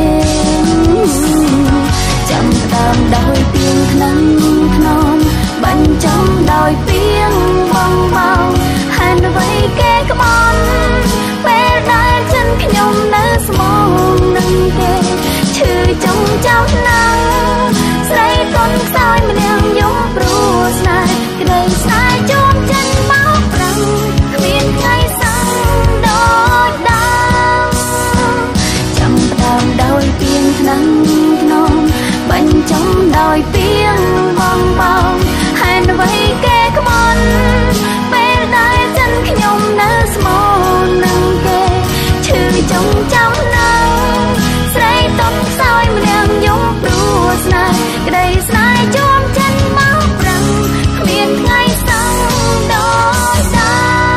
Speaker 1: ចាំដើមដោយពីងក្នុងក្នុងបាញ់ចំដោយពីងបងបងហើយអ្វីគេក្បន់ពេលដែលចិនខ្ញុំនៅស្មោនឹងគេឈឺចង់ចាំណាំស្រីទុំខ្សោយម្នាក់យំព្រោះស្នេហ៍ក្តីស្នេហ៍ជួមចិនមកប្រាំងគ្មានថ្ងៃសងដូចដើមចាំផ្ដើមដោយពីងក្នុងក្នុងបាញ់ចំដោយពីងបងបងហើយអ្វីគេក្បន់ពេលដែលចិនខ្ញុំនៅស្មោនឹងគេឈឺចង់ចាំណាំស្រីទុំខ្សោយម្នាក់យំព្រោះស្នេហ៍ក្តីស្នេហ៍ជួមចិនមកប្រាំងគ្មានថ្ងៃសងដូចដើ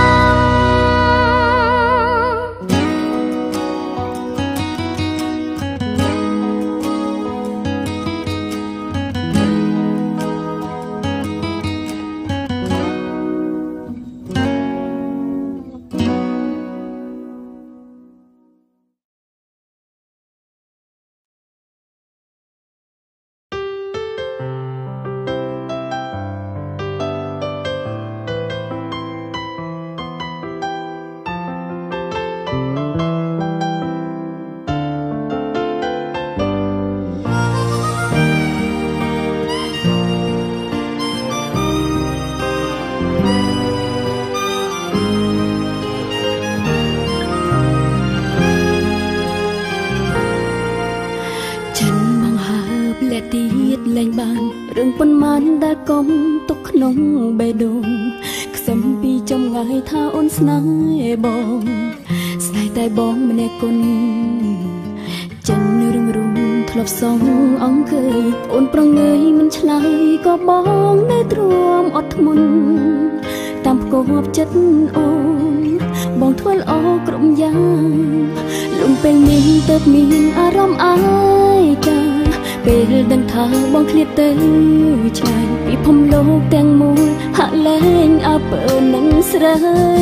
Speaker 1: ទៀតលែងបានរឿងប៉ុន្មានដែលកុំទុកក្នុងបេះដូងខ្សឹមពីចំងាយថាអូនស្នេហ៍បងស្នេហ៍តែបងម្នាក់គុណចិនរឿងរុំធ្លាប់សងអង្គើយអូនប្រងើយមិនឆ្លើយក៏បងនៅទ្រាំអត់ធ្មត់តាមផ្គប់ចិត្តអូនបងធ្វើល្អគ្រប់យ៉ាងលំពេលនេះទៅមានអារម្មណ៍អាយកាពេលដឹងថាបងឃ្លាតទៅឆ្ងាយពីភពលោកទាំងមូលហាក់លែងអើពើនឹងស្រី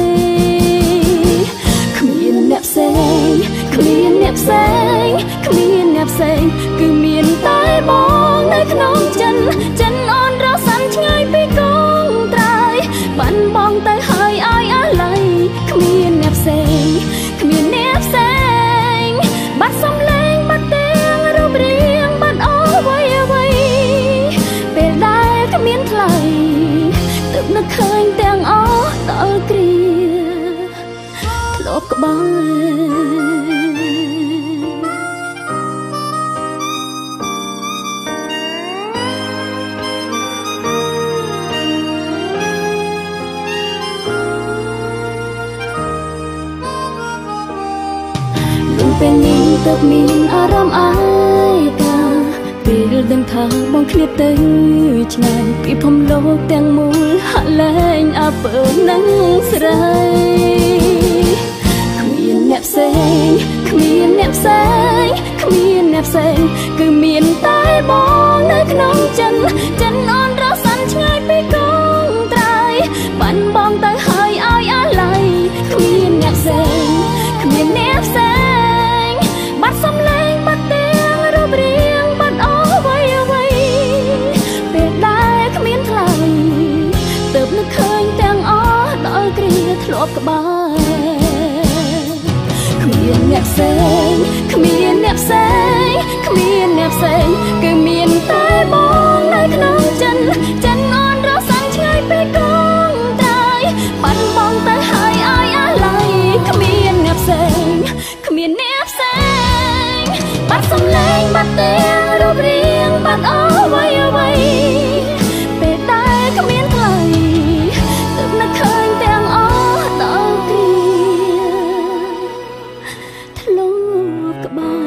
Speaker 1: គ្មានអ្នកផ្សេងគ្មានអ្នកផ្សេងគ្មានអ្នកផ្សេងគឺមានតែបងនៅក្នុងចិនចិនអូនរសាន់ឆ្ងាយពីកងត្រៃបានបងទៅហើយអាយអាឡ័យគ្មានអ្នកផ្សេងគ្មានអ្នកផ្សេងបាត់សំឡេងបាត់ទាំងរូបរាងបាត់អូវ័យអ្វីពេលដែលគ្មានថ្លៃទើបនឹកឃើញទាំងអស់ដល់គ្រាធ្លាប់ក្បែរពេលនេះទើបមានអារម្មណ៍អាយកាពេលដឹងថាបងឃ្លាតទៅឆ្ងាយពីភពលោកទាំងមូលហាក់លែងអើពើនឹងស្រីគ្មានអ្នកផ្សេងគ្មានអ្នកផ្សេងគ្មានអ្នកផ្សេងគឺមានតែបងនៅក្នុងចិនចិនអូនរសាន់ឆ្ងាយពីកងត្រៃបានបងទៅហើយអាយអាឡ័យគ្មានអ្នកផ្សេងគ្មានអ្នកផ្សេងបាត់សំឡេងបាត់ទាំងរូបរាងបាត់អូវ័យអ្វីពេលដែលគ្មានថ្លៃទើបនឹកឃើញទាំងអស់ដល់គ្រាធ្លាប់ក្បែរគ្មានអ្នកផ្សេងគ្មានអ្នកផ្សេងគ្មានអ្នកផ្សេងគឺមានតែបងនៅក្នុងចិនចិនអូនរសាន់ឆ្ងាយពីកងត្រៃបាត់បងទៅហើយអាយអាឡ័យគ្មានអ្នកផ្សេងគ្មានអ្នកផ្សេងបាត់សំឡេងបាត់ទាំងរូបរាងបាត់អូវ័យអ្វីពេលដែលគ្មានថ្លៃទើបនឹកឃើញទាំងអស់ដល់គ្រាធ្លាប់ក្បែរ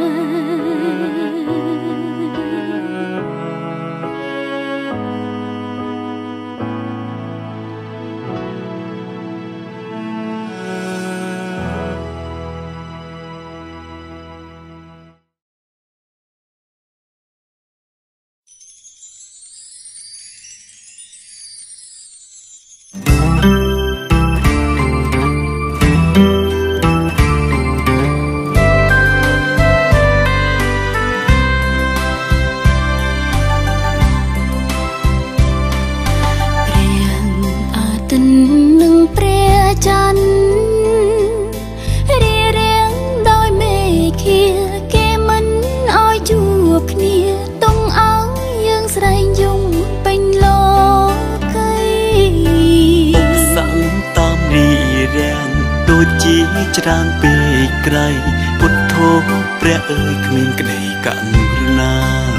Speaker 2: ច្រើនពេកក្រៃពុទ្ធោព្រះអើយគ្មានក្តីកម្មណា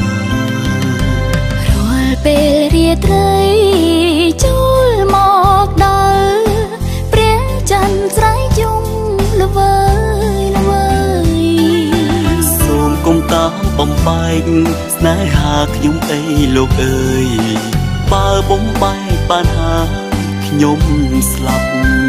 Speaker 1: រាល់ពេលរាត្រីចូលមកដល់ព្រះច័ន្ទស្រ័យយំល្វើយល្វើយ
Speaker 2: សូមគុំតាមបំបែកស្នេហាខ្ញុំអីលោកអើយបើបំបែកបានហើយខ្ញុំស្លាប់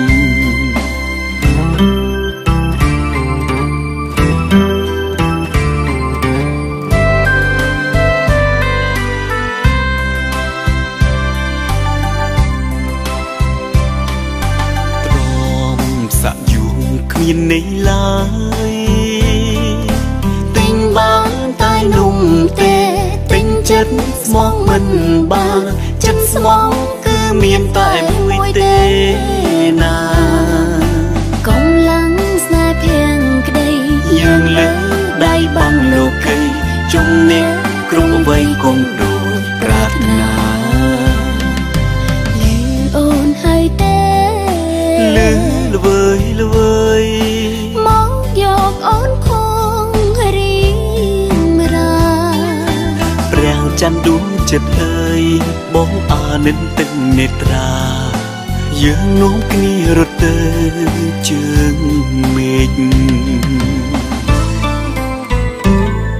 Speaker 2: មាននេះឡើយទិញបានតែនំទេទិញចិត្តស្មងមិនបានចិត្តស្មងគឺមានតែមួយទេណា
Speaker 1: កំឡាំងស្នេហ៍ភៀងក្តី
Speaker 2: យើងលើដៃបងលោកីជុំនេះគ្រប់អ្វីគង់ដូចប្រាថ្នា
Speaker 1: លើអូនហើយទេ
Speaker 2: លើល្វើយល្វើយ
Speaker 1: មកយកអូនខងរីមរា
Speaker 2: ព្រះច័ន្ទដួងចិត្តអើយបងអានិនទឹកនេត្រាយើងនាំគ្នារត់ទៅជើងមេឃ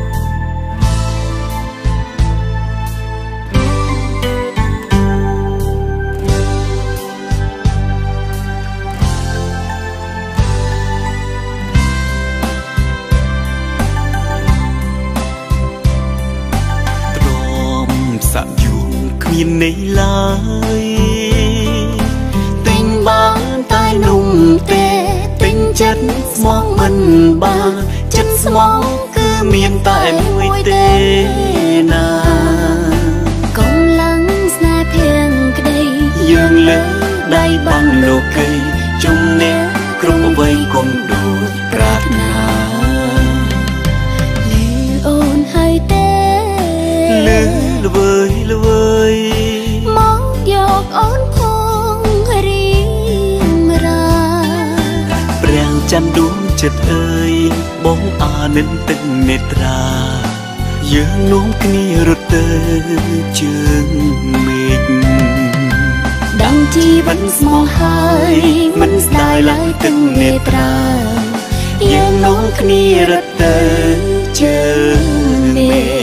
Speaker 2: មាននេះឡើយទិញបានតែនំទេទិញចិត្តស្មោះមិនបានចិត្តស្មោះគឺមានតែមួយទេណា
Speaker 1: កំឡាំងស្នេហ៍ភៀងក្តី
Speaker 2: យើងលើដៃបានលោកីជុំអ្នកគ្រប់អ្វីគុំដូចប្រាថ្នា
Speaker 1: លឺអូនហើយទេ
Speaker 2: លឺល្វើយល្វើយ
Speaker 1: មកយកអូនផងរៀងរា
Speaker 2: ព្រះច័ន្ទដួងចិត្តអើយបងអានិនទឹកនេត្រាយើងនាំគ្នារត់ទៅជើងមេឃ
Speaker 1: ដឹងជីវិតស្មោះហើយមិនស្ដាយឡើយទឹកនេត្រា
Speaker 2: យើងនាំគ្នារត់ទៅជើងមេឃ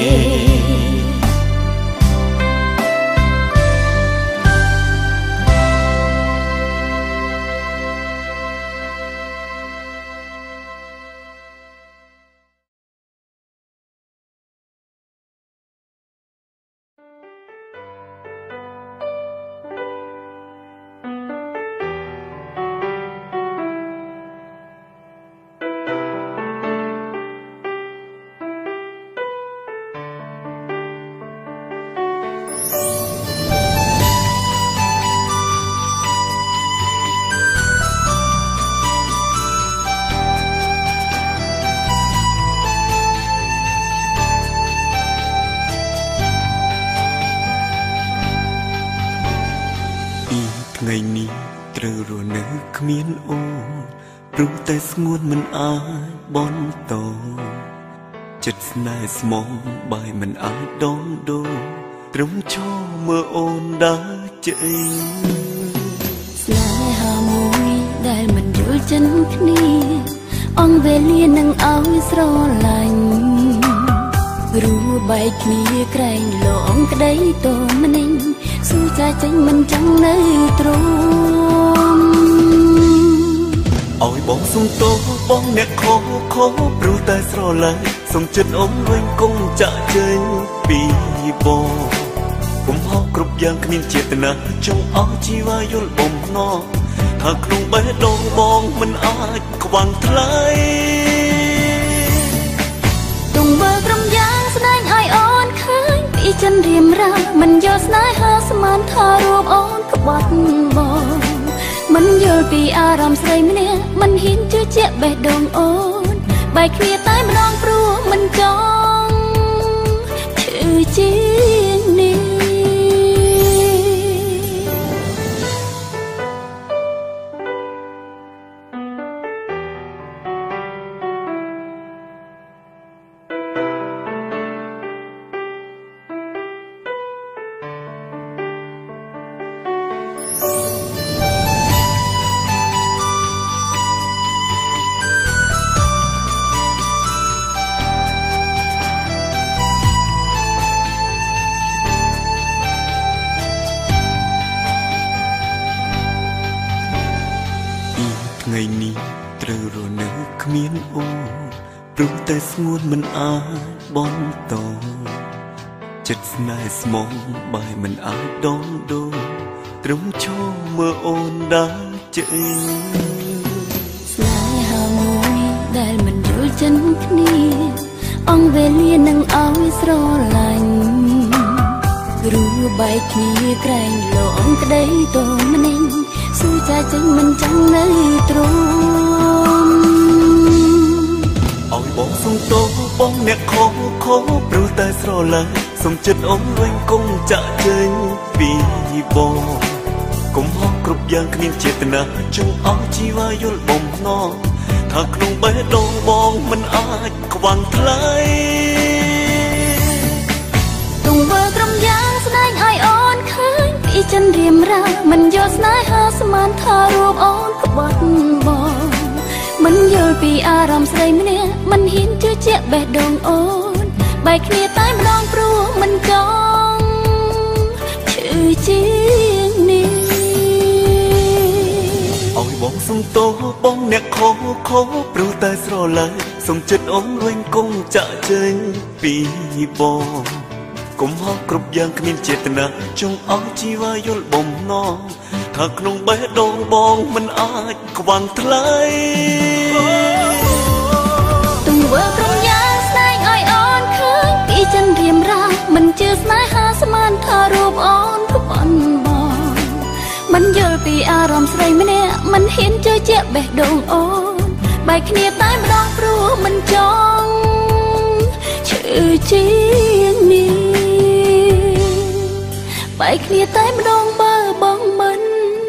Speaker 2: ថ្ងៃនេះត្រូវរស់នៅគ្មានអូនព្រោះតែស្ងួនមិនអាចបន្តចិត្តស្នេហ៍ស្មងបាយមិនអាចដងដូរត្រឹមឈរមើលអូនដើរចេញ
Speaker 1: ស្នេហាមួយដែលមិនយល់ចិនគ្នាអងវេលានឹងឲ្យស្រឡាញ់រួបែកគ្នាក្រែងលងក្តីតម្នេញស៊ូចាចេញមិនចង់នៅទ្រម
Speaker 2: ឲ្យបងសុំទោសបងអ្នកខុសខុសព្រោះតែស្រឡាញ់សុំចិត្តអូនវិញគង់ចាក់ចេញពីបងកុំហៅគ្រប់យ៉ាងគ្មានចេតនាចង់ឲ្យជីវ៉ាយល់បំណងថាក្នុងបេះដូងបងមិនអាចខ្វាំងថ្លៃ
Speaker 1: ទង្វើក្រុមយ៉ាងស្ដែងឲ្យអូនឃើញពីចិនរៀមរាមិនយកស្នេហាស្មានថារូបអូនក្បត់បងមិនយល់ពីអារម្មណ៍ស្រីម្នាក់មិនហ៊ានជឿជាក់បេះដូងអូនបែកគ្នាតែម្ដងព្រោះមិនចង់ឈឺជាងនេះ
Speaker 2: ថ្ងៃនេះត្រូវរស់នៅគ្មានអូនព្រោះតែស្ងួនមិនអាចបន្តចិត្តស្នេហ៍ស្មងបាយមិនអាចដងដូរត្រឹមឈរមើលអូនដើរចេញ
Speaker 1: ស្នេហាមួយដែលមិនយល់ចិនគ្នាអងវេលានឹងឲ្យស្រឡាញ់រួបែកគ្នាក្រែងលងក្តីតម្នេញស៊ូចាចេញមិនចង់នៅទ្រម
Speaker 2: ឲ្យបងសុំទោសបងអ្នកខុសខុសព្រោះតែស្រឡាញ់សុំចិត្តអូនវិញគង់ចាក់ចេញពីបងកុំហៅគ្រប់យ៉ាងគ្មានចេតនាចង់ឲ្យជីវ៉ាយល់បំណងថាក្នុងបេះដូងបងមិនអាចខ្វាំងថ្លៃ
Speaker 1: ទង្វើក្រុមយ៉ាងស្ដែងឲ្យអូនឃើញពីចិនរៀមរាមិនយកស្នេហាស្មានថារូបអូនក្បត់បងមិនយល់ពីអារម្មណ៍ស្រីម្នាក់មិនហ៊ានជឿជាក់បេះដូងអូនបែកគ្នាតែម្ដងព្រោះមិនចង់ឈឺជាងនេះ
Speaker 2: ឲ្យបងសុំទោសបងអ្នកខុសខុសព្រោះតែស្រឡាញ់សុំចិត្តអូនវិញគង់ចាក់ចេញពីបងកុំហោះគ្រប់យ៉ាងគ្មានចេតនាចង់ឲ្យជីវ៉ាយល់បំណងថាក្នុងបេះដូងបងមិនអាចខ្វាំងថ្លៃ
Speaker 1: ទង្វើប្រញាស្នេហ៍ឲ្យអូនឃើញពីចិនរៀមរាមិនជឿស្នេហាស្មានថារូបអូនរូបអន់បងមិនយល់ពីអារម្មណ៍ស្រីម្នាក់មិនហ៊ានជឿជាក់បេះដូងអូនបែកគ្នាតែម្ដងព្រោះមិនចង់ឈឺជាងនេះបែកគ្នាតែម្ដងបើបងមិន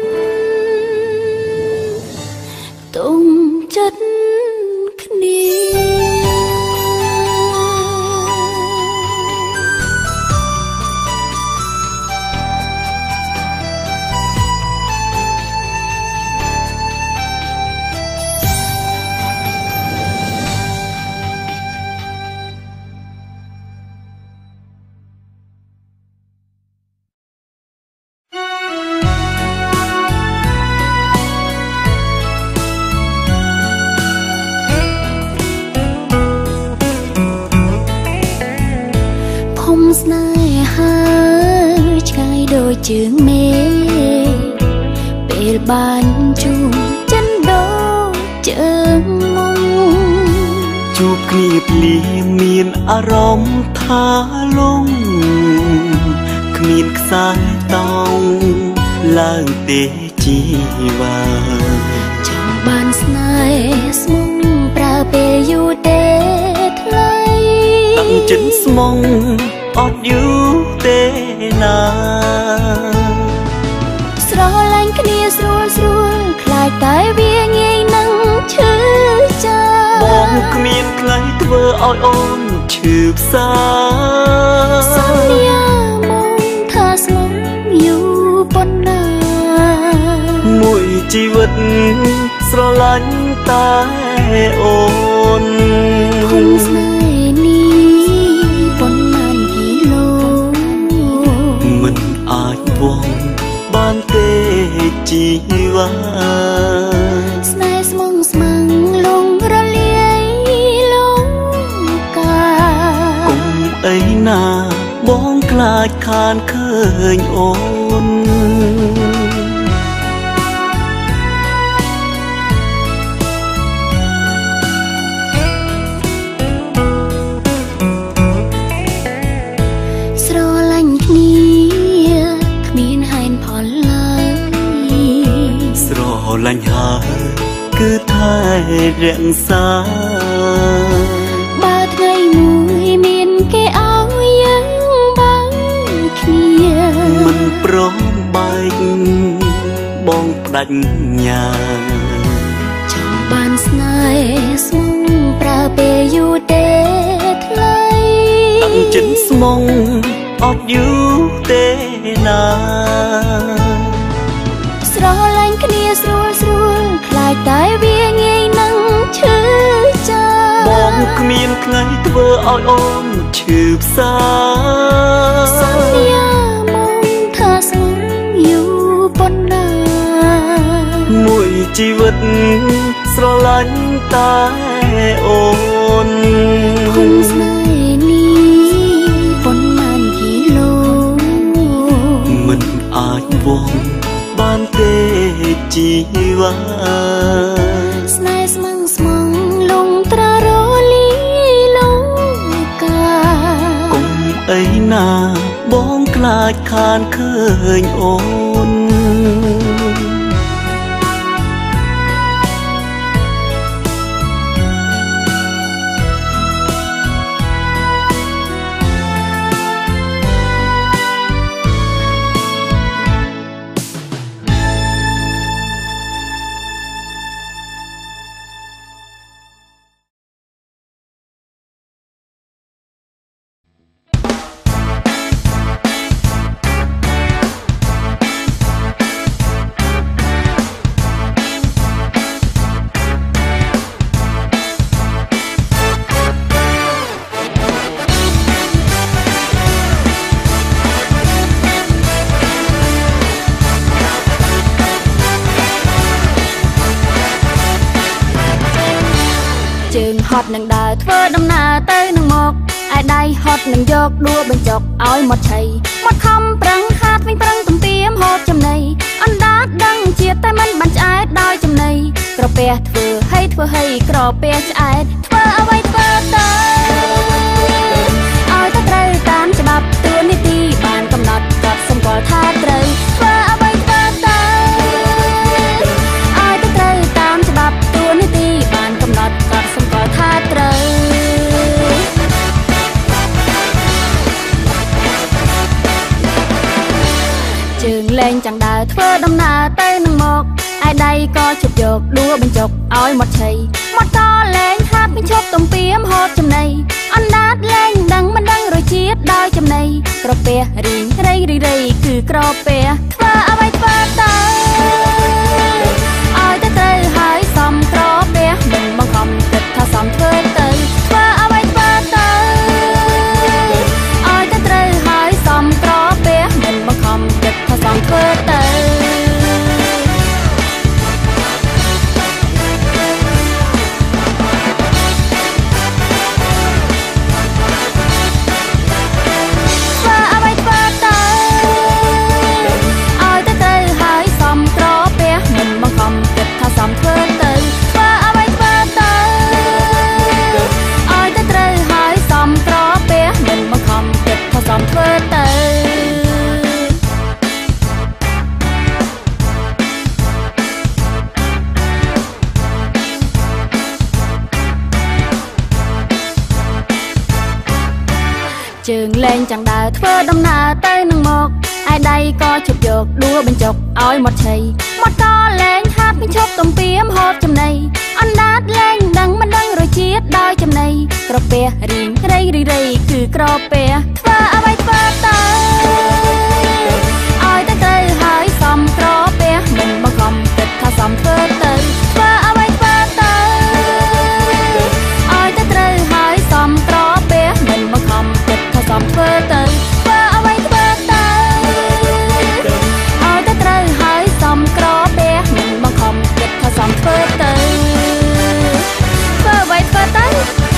Speaker 1: ទុំចិត្តគ្នាស្នេហាឆ្ងាយដូចជើងមេពេលបានជួបចិនដូចជើងមុំ
Speaker 2: ជួបគ្នាភ្លាមមានអារម្មណ៍ថាលងគ្មានខ្សែតោងឡើងទេជីវ៉ា
Speaker 1: ចង់បានស្នេហ៍ស្មុំប្រើពេលយូរទេថ្លៃ
Speaker 2: តាំងចិត្តស្មុំអត់យូរទេណា
Speaker 1: ស្រឡាញ់គ្នាស្រួលស្រួលខ្លាចតែវាងាយនឹងឈឺចាំ
Speaker 2: បងគ្មានខ្លាចធ្វើឲ្យអូនឈឺផ្សា
Speaker 1: សន្យាមកថាស្លុំយូរប៉ុណ្ណា
Speaker 2: មួយជីវិតស្រឡាញ់តែអូន
Speaker 1: គុំស្នេហ៍នេះប៉ុន្មានគីឡូ
Speaker 2: មិនអាចវងបានទេជីវ៉ា
Speaker 1: ស្នេហ៍ស្មងស្មាំងលងរលាយលងកា
Speaker 2: គុំអីណាបងខ្លាចខានឃើញអូនលាញ់ហើយគឺថែរក្សា
Speaker 1: បើថ្ងៃមួយមានគេឲ្យយើងបានគ្នា
Speaker 2: មិនព្រមបែកបងផ្ដាច់ញ៉ា
Speaker 1: ចង់បានស្នេហ៍ស្មុំប្រើពេលយូរទេថ្លៃ
Speaker 2: តាំងចិត្តស្មុំអត់យូរទេណា
Speaker 1: ស្រឡាញ់គ្នាស្រួលស្រួលខ្លាចតែវាងាយនឹងឈឺចាំ
Speaker 2: បងគ្មានខ្លាចធ្វើឲ្យអូនឈឺផ្សា
Speaker 1: សន្យាមកថាស្លុំយូរប៉ុណ្ណា
Speaker 2: មួយជីវិតស្រឡាញ់តែអូន
Speaker 1: គុំស្នេហ៍នេះប៉ុន្មានគីឡូ
Speaker 2: មិនអាចវងបានទេជីវ៉ា
Speaker 1: ស្នេហ៍ស្មងស្មងលងត្រារលាយលងកា
Speaker 2: គុំអីណាបងខ្លាចខានឃើញអូន
Speaker 1: ហត់នឹងដើរធ្វើដំណើរទៅនឹងមកឯ ai đây hot mình dọc đua bên chọc áo một thầy một không prăng hát mình prăng tùm tiêm hot chầm này anh đã đăng chia tay mình bàn trái đôi chầm này cờ bè thừa hay thừa hay cờ bè trái thừa ở đây thừa tới ai ta trời tan cho bắp tua ní ti bàn cầm nọt gọt sông cỏ tha trời thừa ở đây thừa tới ai ta trời tan cho bắp tua ní ti bàn cầm nọt gọt sông cỏ tha trời trường lên chẳng đà thưa đâm nà tay nâng một ai đây có chụp dột đua bên chọc oi một thầy một to lên hát bên chọc tông piếm hot chầm này anh đát lên đăng bên đăng rồi chiết đôi chầm này cờ bè rì rây rì rây cứ cờ bè thưa ở đây thưa tới ai tới tới hãy xăm cờ bè mình bằng không kịch tha xăm thưa tới thưa ở đây thưa tới ai tới tới hãy xăm cờ bè mình bằng không kịch tha xăm thưa tới Hãy trường lên chẳng đà thưa đâm nà tay nâng một ai đây có chụp dột đua bên chọc oi một thầy một to lên hát bên chọc tông piếm hot chầm này anh đát lên đăng bên đăng rồi chiết đôi chầm này cờ bè rì rây rì rây cứ cờ bè thưa ở đây thưa tới ai tới tới hãy xăm cờ bè mình bằng không kịch tha xăm thưa tới thưa ở đây thưa tới ai tới tới hãy xăm cờ bè mình bằng không kịch tha xăm thưa tới thưa ở đây thưa tới ai tới tới hãy xăm cờ bè mình bằng không kịch tha xăm thưa tới thưa vậy thưa tới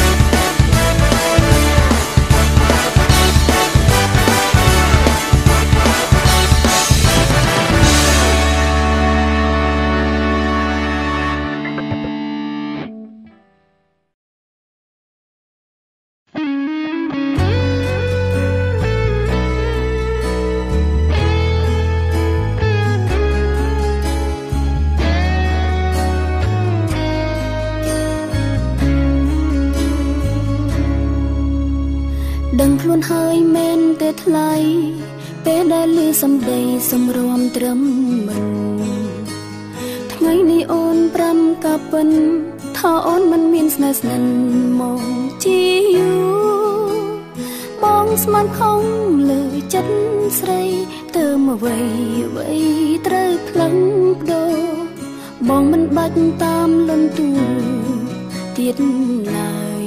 Speaker 1: đừng luôn hơi men tê thay bé đã lư xăm đầy xăm rôm trầm mình ngày ni ôn pram cà pân thọ ônมันមានស្នេហ៍ស្និនមកជាយូបងស្មានខំលើចិត្តស្រីទៅមកវ័យវ័យត្រូវផ្លឹងបដូរបងមិនបាច់តាមលន់ទូទៀតឡើយ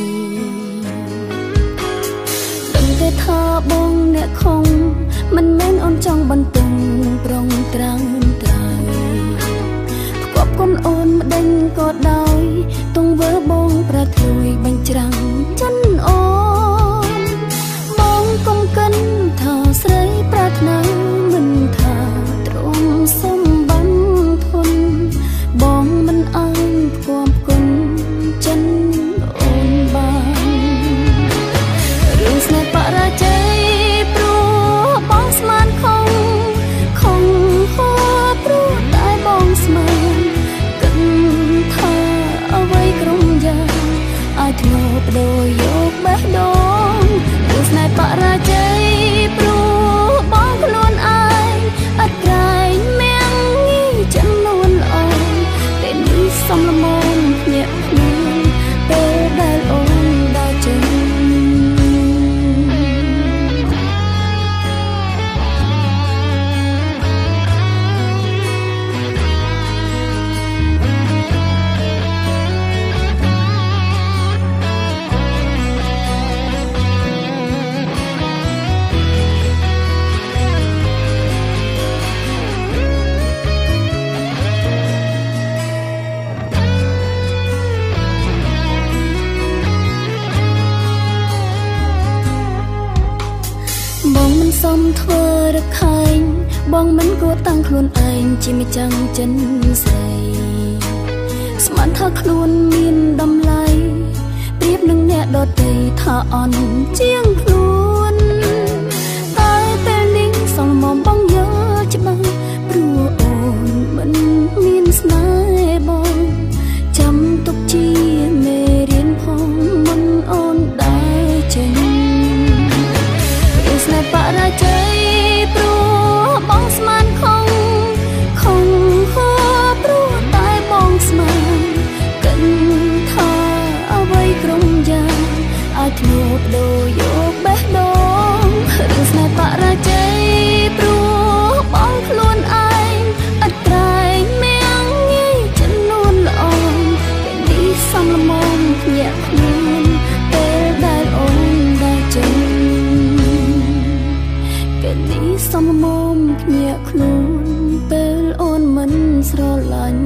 Speaker 1: តែថាបងអ្នកខំមិនមែនអូនចង់បន្ទង់ប្រងត្រាំងត្រៃផ្គប់គុណអូនម្ដេញក៏ដោយទង្វើបងប្រធ្លួយបញ្ច្រាំងចិនអូនបងកុំកិនថាស្រីប្រាថ្នាមិនថាទ្រង់សំបានធនបងមិនអើយផ្គប់គុណចិនអូនបានរឿងស្នេហ៍បរាជ័យព្រោះបងស្មានខំខំហួព្រោះតែបងស្មានគិតថាអ្វីក្រុមយ៉ាងអាចធ្ងោបដូរយកបេះដូបងមិនសមធ្វើរខែងបងមិនគួរតាំងខ្លួនឯងជាម្ចាំងចិនស្រីស្មានថាខ្លួនមានតម្លៃប្រៀបនឹងអ្នកដទៃថាអន់ជាងខ្លួនតែពេលនេះសងមកបងយល់ច្បាស់ព្រោះអូនមិនមានស្នេហ៍បងចាំទុកជាមេរៀនផងមិនអូនដែរចេញព្រោះស្នេហ៍បរាជ័យព្រោះបងស្មានខំខំហួព្រោះតែបងស្មានកិនថាអ្វីក្រុមយ៉ាងអាចធ្លាប់ដូរយកបេះដូងរឿងស្នេហ៍បរាជ័យព្រោះបងខ្លួនឯងអត់ក្រែងមៀងងាយចំនួនល្អពេលនេះសំលមមភ្ញាក់ខ្លួនពេលដែលអូនដែលចេញពេលនេះសំលមមភ្ញាក់ខ្លួនពេលអូនមិនស្រឡាញ់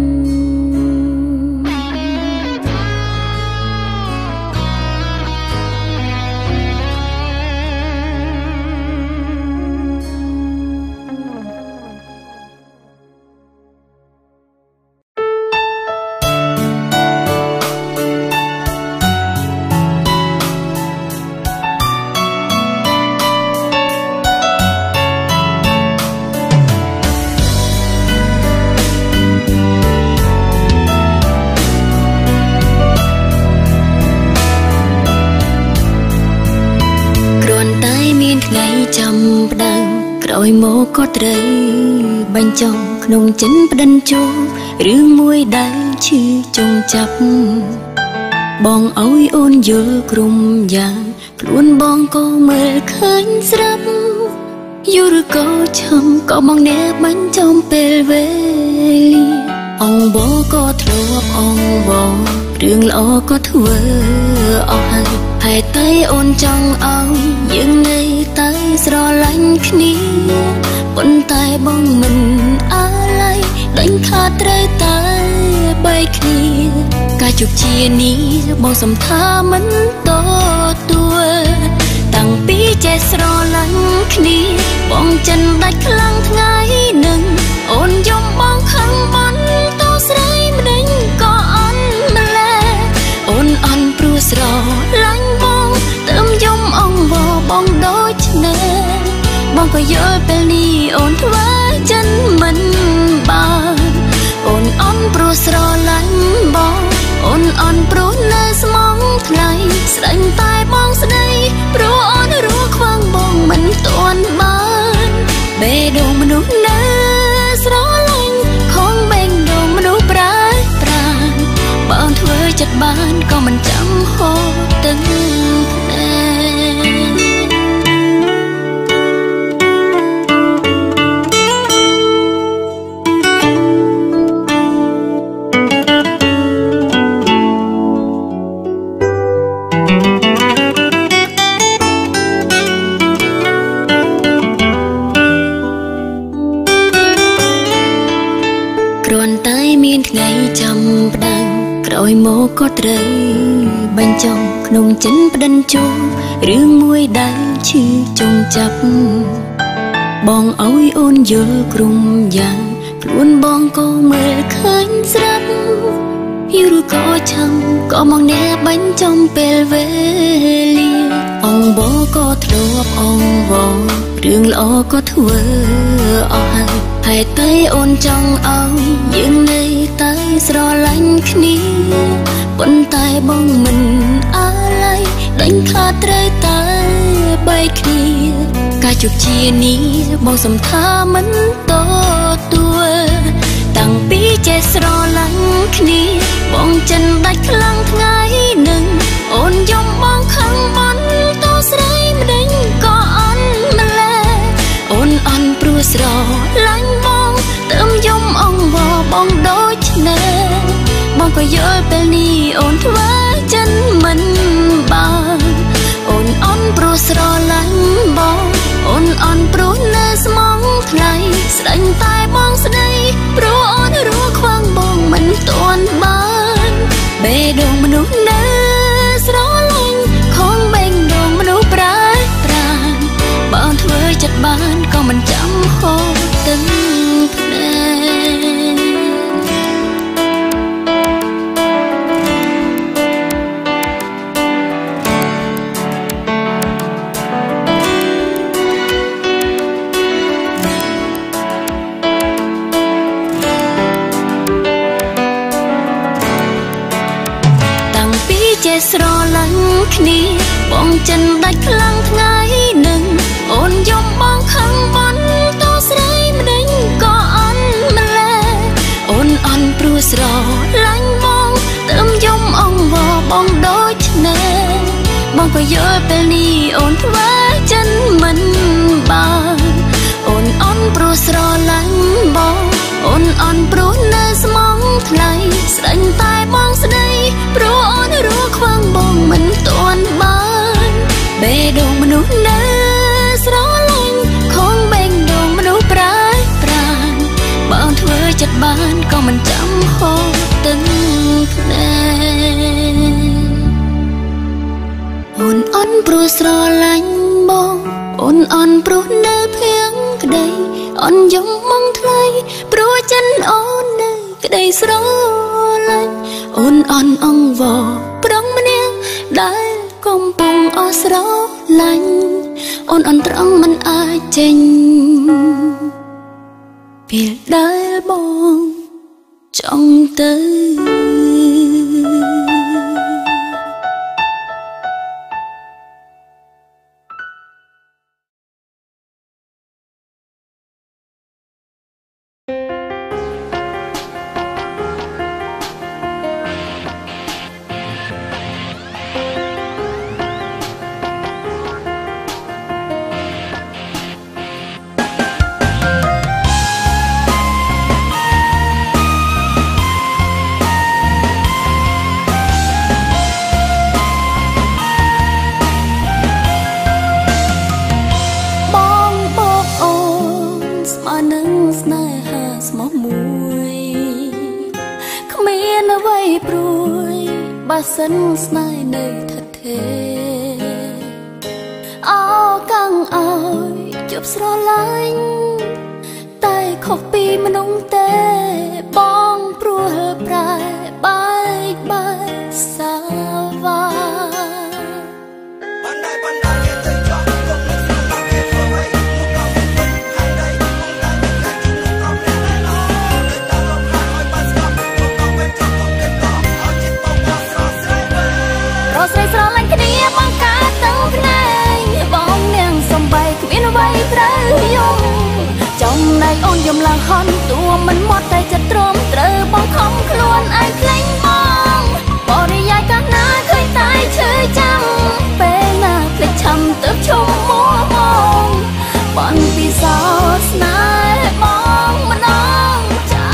Speaker 1: ចាំផ្ដៅក្រោយមកក៏ត្រូវបញ្ចង់ក្នុងចិនផ្ដិនជួរឿងមួយដែលឈឺចង់ចាប់បងឲ្យអូនយល់ក្រុមយ៉ាងខ្លួនបងក៏មើលឃើញស្រាប់យូរក៏ឈឹមក៏បងអ្នកបាញ់ចំពេលវេលាអងបក៏ធ្លាប់អងបងរឿងល្អក៏ធ្វើអស់ហើយហើយតែអូនចង់ឲ្យយើងនៅតែស្រឡាញ់គ្នាប៉ុន្តែបងមិនអាឡ័យដេញខាតត្រូវតែបែកគ្នាការជោគជានេះបងសំថាមិនតទួលតាំងពីចេះស្រឡាញ់គ្នាបងចិនដាច់ខ្លាំងថ្ងៃនឹងអូនយំបងខឹងមិនតស្រីម្ដេចក៏អន់ម្ល៉េះអូនអន់ព្រោះស្រឡាញ់បងទៅយំអងវបងដូចនេះបងក៏យល់ពេលនេះអូនធ្វើចិនមិនបានអូនអន់ព្រោះស្រឡាញ់បងអូនអន់ព្រោះនៅស្មងថ្លៃស្ដាញ់តែបងស្ដីព្រោះអូនរស់ខ្វាំងបងមិនទាន់បានបេះដូងមនុស្សនៅស្រឡាញ់ខំបេះដូងមនុស្សប្រាប្រានបើអូនធ្វើចិត្តបានក៏មិនចាំហូរទឹកភ្នែកថ្ងៃចាំផ្ដៅក្រោយមកក៏ត្រូវបញ្ចង់ក្នុងចិនផ្ដិនជួរឿងមួយដែលឈឺចង់ចាប់បងឲ្យអូនយល់ក្រុមយ៉ាងខ្លួនបងក៏មើលឃើញស្រាប់យូរក៏ឆឹងក៏មកអ្នកបាញ់ចំពេលវេលាអងបក៏ធ្លាប់អងវរឿងល្អក៏ធ្វើអស់ហើយហើយតែអូនចង់ឲ្យយើងនៅតែស្រឡាញ់គ្នាប៉ុន្តែបងមិនអាឡ័យដេញខាតត្រូវតែបែកគ្នាការជោគជានេះបងសំថាមិនតទួលតាំងពីចេះស្រឡាញ់គ្នាបងចិនដាច់ខ្លាំងថ្ងៃនឹងអូនយំបងខឹងមិនតស្រីម្ដេចក៏អន់ម្ល៉េះអូនអន់ព្រោះស្រឡាញ់បងទៅយំអងវបងដូចនេះបងក៏យល់ពេលនេះអូនធ្វើចិនមិនបានអូនអន់ព្រោះស្រឡាញ់បងអូនអន់ព្រោះនៅស្មងថ្លៃស្ដាញ់តែបងស្ដីព្រោះអូនរស់ខ្វាំងបងមិនទាន់បានបេះដូងមនុស្សនៅស្រឡាញ់ខំបេះដូងមនុស្សប្រាប្រានបើអូនធ្វើបានក៏មិនចាំហូរទឹកភ្នែកចេះស្រឡាញ់គ្នាបងចិនដាច់ខ្លាំងថ្ងៃនឹងអូនយំបងខឹងបន់តស្រីម្ដេចក៏អន់ម្ល៉េះអូនអន់ព្រោះស្រឡាញ់បងទៅយំអង្វរបងដូចនេះបងក៏យល់ពេលនេះអូនធ្វើចិនមិនបានអូនអន់ព្រោះស្រឡាញ់បងអូនអន់ព្រោះនៅស្មងថ្លៃស្ដាញ់តែបងស្ដីព្រោះអូនរស់ខ្វាំងបងមិនទាន់បានបេះដូងមនុស្សនៅស្រឡាញ់ខំបេះដូងមនុស្សប្រែប្រានបើអូនធ្វើចិត្តបានក៏មិនចាំហូរទឹកភ្នែកអូនអន់ព្រោះស្រឡាញ់បងអូនអន់ព្រោះនៅភៀងក្ដីអូនយំមកថ្លៃព្រោះចិនអូននៅក្ដីស្រឡាញ់អូនអន់អង្វរប្រងម្នាក់ដែលកំពុងអស់ស្រឡាញ់អូនអន់ត្រង់មិនអាចចេញពេលដែលបងចង់ទៅសិនស្នេហ៍នៅថថេអោកាំងអើយជប់ស្រឡាញ់តែខុសពីមនុស្សទេបងព្រោះប្រែបែកបែកសាវ៉ាបណ្ដៃបណ្ដៃគេទៅចង់គុំនឹងស្លាប់គេធ្វើឲ្យមកដល់វិញហើយដៃគុំដល់តែជុំនឹងកំលែងឡោដូចតលំហើយឲ្យបានស្គាល់មកដល់វិញចង់គុំគេតឲ្យចិត្តបងស្រស់ស្រីរស់ស្រីស្រឡាញ់គ្នាបងកើតទៅភ្នែកបងនាងសំបីគ្មានអ្វីត្រូវយំចំណែកអូនយំឡើងហន់តួមិនមាត់តែចិត្តទ្រាំត្រូវបងខំខ្លួនឯងខ្លាញ់មកបរិយាកាសណាឃើញតែឈឺចាំពេលណាភ្លេចឆំទៅជុំមួមកបានពីសោស្នេហ៍បងម្ដងចា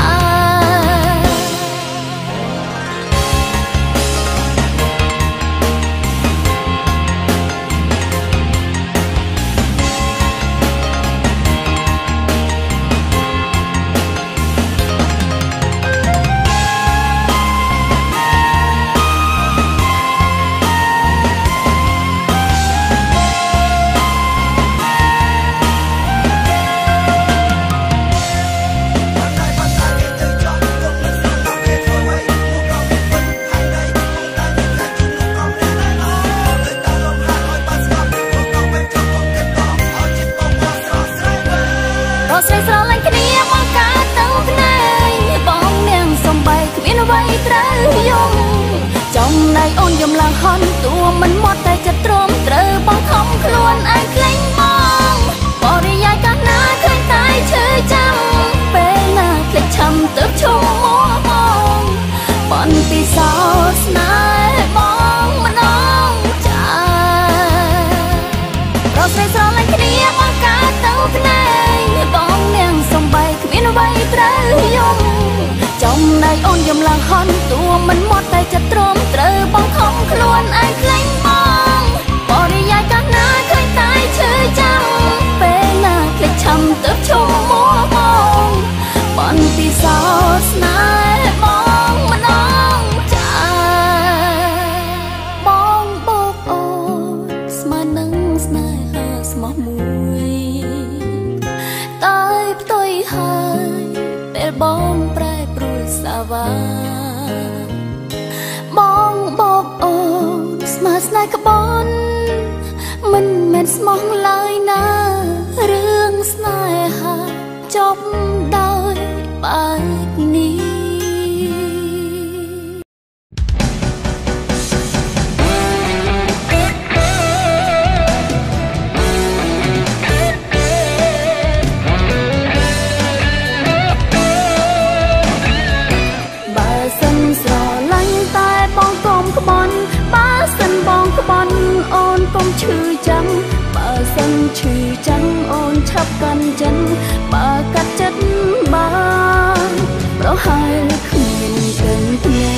Speaker 1: ចំណែកអូនយំឡើងហន់តួមិនមាត់តែចិត្តទ្រាំត្រូវបងខំខ្លួនឯងខ្លាញ់មកបរិយាកាសណាឃើញតែឈឺចាំពេលណាភ្លេចឆំទៅជុំមួមកបានពីសោស្នេហ៍បងម្ដងចារស់ស្រីស្រឡាញ់គ្នាបងកើតទៅភ្នែកបងនាងសំបីគ្មានអ្វីត្រូវយំចំណែកអូនយំឡើងហន់តួមិនមាត់តែចិត្តទ្រាំត្រូវបងខំខ្លួនឯងខ្លាញ់មកបរិយាកាសណាឃើញតែឈឺចាំពេលណាភ្លេចឆំទៅជុំមួមកបានពីសោស្នេហ៍បងម្ដងចាបងបោកអូនស្មើនឹងស្នេហាស្មោះមួយហើយពេលបងប្រែប្រួលសាវាបងបោកអូនស្មើស្នេហ៍ក្បន់មិនមែនស្មោះឡើយណារឿងស្នេហាចប់ដោយបែបនេះអូនកុំឈឺចាំបើសិនឈឺចាំអូនឆាប់កាន់ចិនបើកាត់ចិត្តបានប្រហែលគ្មានទៅទេ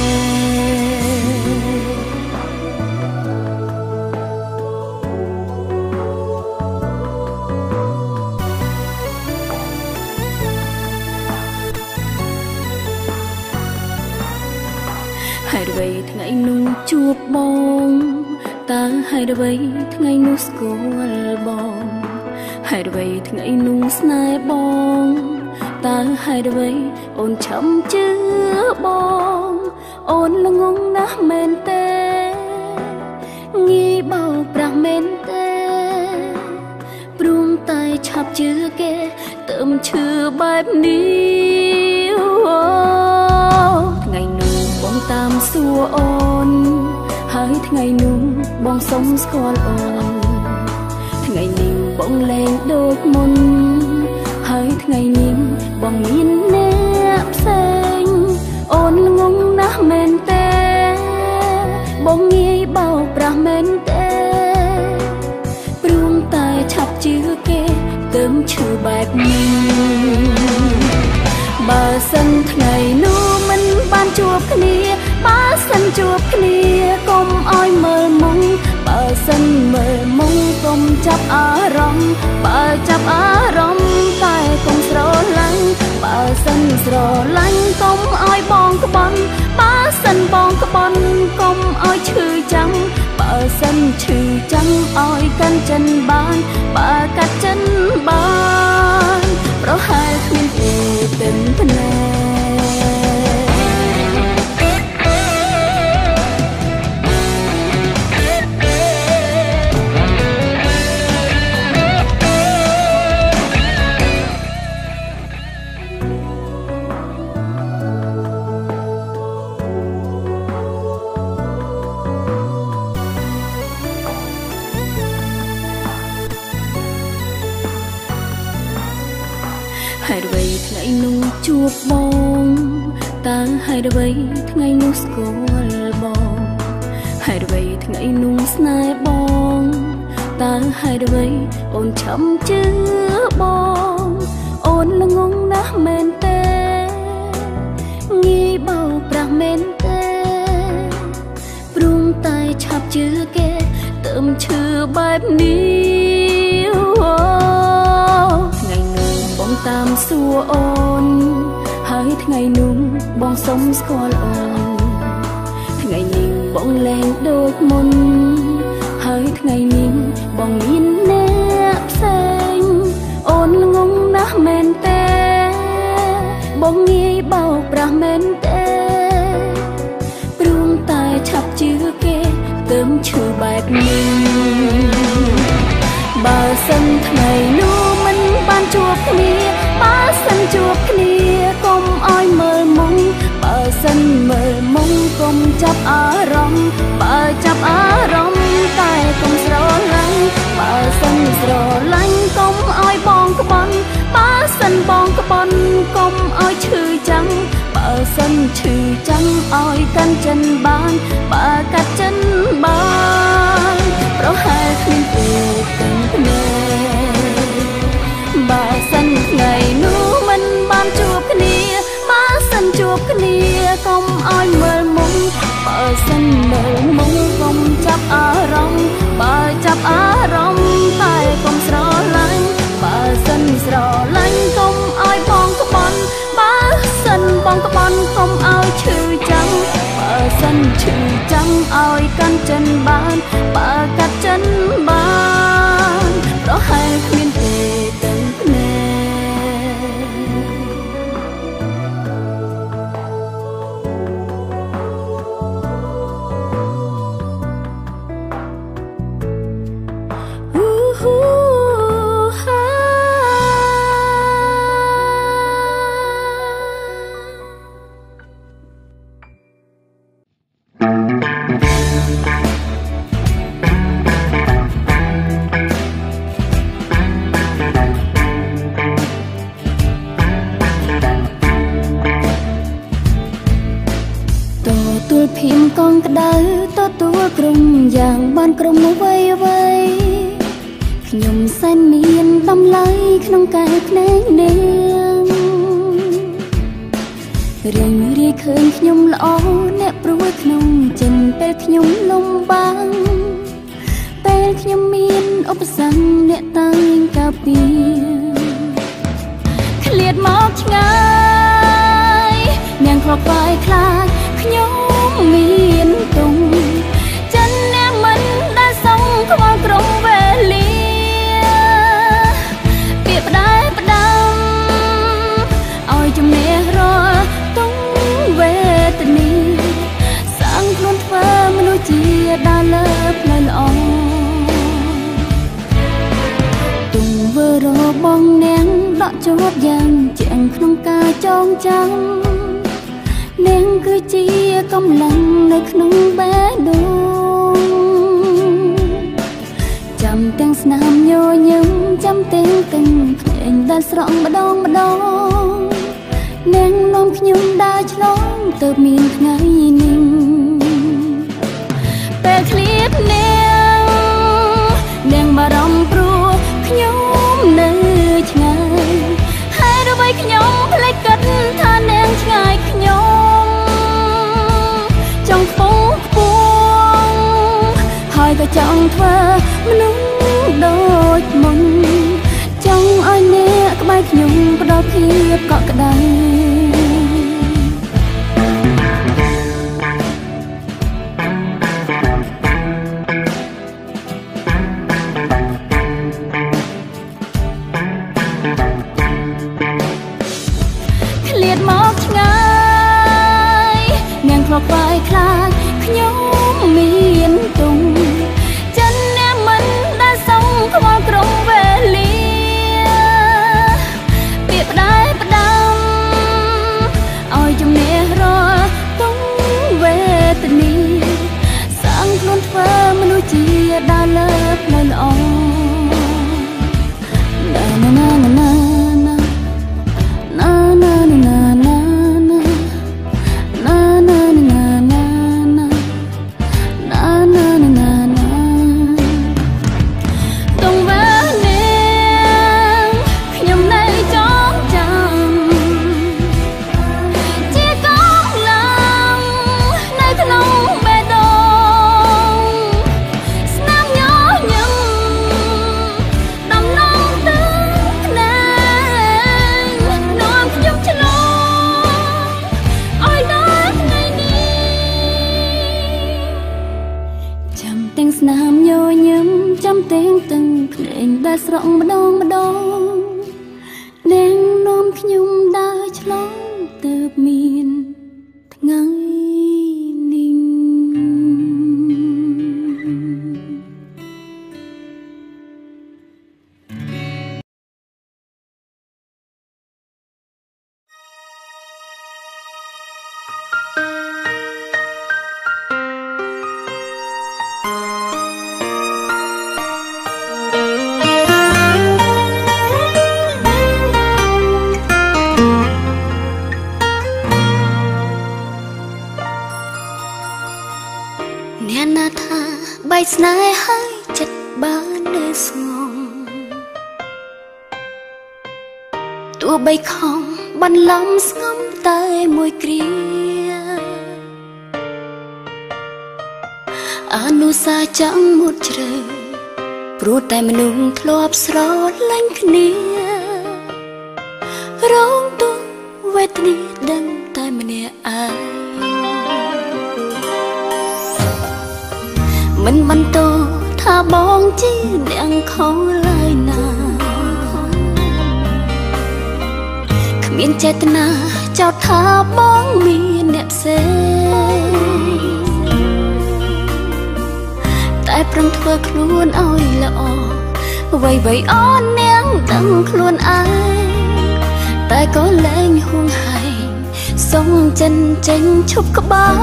Speaker 1: ហើយអ្វីថ្ងៃនោះជួបបងតើហើយអ្វីថ្ងៃនោះស្គាល់បងហើយអ្វីថ្ងៃនោះស្នេហ៍បងតើហើយអ្វីអូនឆំជឿបងអូនល្ងងណាស់មែនទេងាយបោកប្រាស់មែនទេព្រមតែឆាប់ជឿគេទៅឈឺបែបនេះថ្ងៃនោះបងតាមសួរអូនហើយថ្ងៃនោះបងសុំស្គាល់អូនថ្ងៃនេះបងលែងដូចមុនហើយថ្ងៃនេះបងមានអ្នកផ្សេងអូនល្ងងណាស់មែនទេបងងាយបោកប្រាស់មែនទេព្រមតែឆាប់ជឿគេទៅឈឺបែបនេះបើសិនថ្ងៃនោះមិនបានជួបគ្នាបើសិនជួបគ្នាកុំឲ្យមើលមុខបើសិនមើលមុខកុំចាប់អារម្មណ៍បើចាប់អារម្មណ៍តែកុំស្រឡាញ់បើសិនស្រឡាញ់កុំឲ្យបងក្បន់បើសិនបងក្បន់កុំឲ្យឈឺចាំបើសិនឈឺចាំឲ្យកាន់ចិនបានបើកាត់ចិនបានប្រហែលគ្មានទេទៅភ្នែកហើយអ្វីថ្ងៃនោះជួបបងតើហើយអ្វីថ្ងៃនោះស្គាល់បងហើយអ្វីថ្ងៃនោះស្នេហ៍បងតើហើយអ្វីអូនឆំជឿបងអូនល្ងងណាស់មែនទេងាយបោកប្រាស់មែនទេព្រមតែឆាប់ជឿគេទៅឈឺបែបនេះបងតាមសួរអូនហើយថ្ងៃនោះបងសុំស្គាល់អូនថ្ងៃនេះបងលែងដូចមុនហើយថ្ងៃនេះបងមានអ្នកផ្សេងអូនល្ងងណាស់មែនទេបងងាយបោកប្រាស់មែនទេព្រមតែឆាប់ជឿគេទៅឈឺបែបនេះបើសិនថ្ងៃនោះមិនបានជួបគ្នាបើសិនជួបគ្នាកុំឲ្យមើលមុខបើសិនមើលមុខកុំចាប់អារម្មណ៍បើចាប់អារម្មណ៍តែកុំស្រឡាញ់បើសិនស្រឡាញ់កុំឲ្យបងក្បន់បើសិនបងក្បន់កុំឲ្យឈឺចាំបើសិនឈឺចាំឲ្យកាន់ចិនបានបើកាត់ចិនបានប្រហែលគ្មានទេទៅភ្នែកបើសិនថ្ងៃនោះមិនបានជួបគ្នាបើសិនជួបគ្នាកុំឲ្យមើលមុខបើសិនមើលមុខកុំចាប់អារម្មណ៍បើចាប់អារម្មណ៍តែកុំស្រឡាញ់បើសិនស្រឡាញ់កុំឲ្យបងក្បន់បើសិនបងក្បន់កុំឲ្យឈឺចាំបើសិនឈឺចាំឲ្យកាន់ចិនបានបើកាត់ចិនបានប្រហែលគ្មានទេទៅភ្នែកយ៉ាងបានក្រុមអ្វីអ្វីខ្ញុំសែនមានតម្លៃក្នុងកាយភ្នែកនាងរៀងរាយឃើញខ្ញុំល្អអ្នកព្រួយក្នុងចិនពេលខ្ញុំលំបាំងពេលខ្ញុំមានឧបសគ្គអ្នកតែងការពារឃ្លាតមកឆ្ងាយនាងខ្វល់ខ្វាយខ្លាចខ្ញុំមានទុំចិនអ្នកមិនដែលសងខ្វល់ក្រុមវេលាពាក្យផ្ដែផ្ដាំឲ្យជំនះរាល់ទុំវេទនីសាងខ្លួនធ្វើមនុស្សជាដើរលើផ្លូវល្អទុំវើរបងនាងដកជាប់យ៉ាងជាងក្នុងការចងចាំនាងគឺជាកម្លាំងនៅក្នុងបេះដូងចាំទាំងស្នាមញញឹមចាំទាំងទាំងភ្នែកដែលស្រក់ម្ដងម្ដងនាងនាំខ្ញុំដើរឆ្លងទៅមានថ្ងៃនេះពេលឃ្លាតនាងនាងបារម្ភព្រោះខ្ញុំនៅឆ្ងាយហើយអ្វីខ្ញុំភ្លេចគិតថានាងឆ្ងាយខ្ញុំចង់ខ្ពងខ្ពស់ហើយក៏ចង់ធ្វើមនុស្សដូចមុនចង់ឲ្យអ្នកក្បែរខ្ញុំផ្ដល់ភាពកក់ក្ដៅឃ្លាតមកឆ្ងាយនាងខ្វល់ខ្វាយខ្លាចខ្ញុំមានទុំចិនអ្នកមិនដែលសងខ្វល់ក្រុមវេលាពាក្យផ្ដែផ្ដាំឲ្យជំនះរាល់ទុំវេទនីសាងខ្លួនធ្វើមនុស្សជាដើរលើផ្លូវល្អណាណាណាណាណាណាណាណាណាស្នាមញញឹមចាំទាំងទាំងភ្នែកដែលស្រក់ម្ដងម្ដងនាងនាំខ្ញុំដើរឆ្លងទើបមានថ្ងៃនេះស្នេហ៍ហើយចិត្តបាននៅស្ងំទោះបីខំបន្លំស្ងំតែមួយគ្រាអនុសាចង់មុតជ្រៅព្រោះតែមនុស្សធ្លាប់ស្រឡាញ់គ្នារងទុក្ខវេទនាដឹងតែម្នាក់ឯងមិនបន្តថាបងជាអ្នកខុសឡើយណាគ្មានចេតនាចោទថាបងមានអ្នកផ្សេងតែប្រឹងធ្វើខ្លួនឲ្យល្អអ្វីៗអូននាងដឹងខ្លួនឯងតែក៏លែងហួងហែងសុំចិនចេញឈប់ក្បាល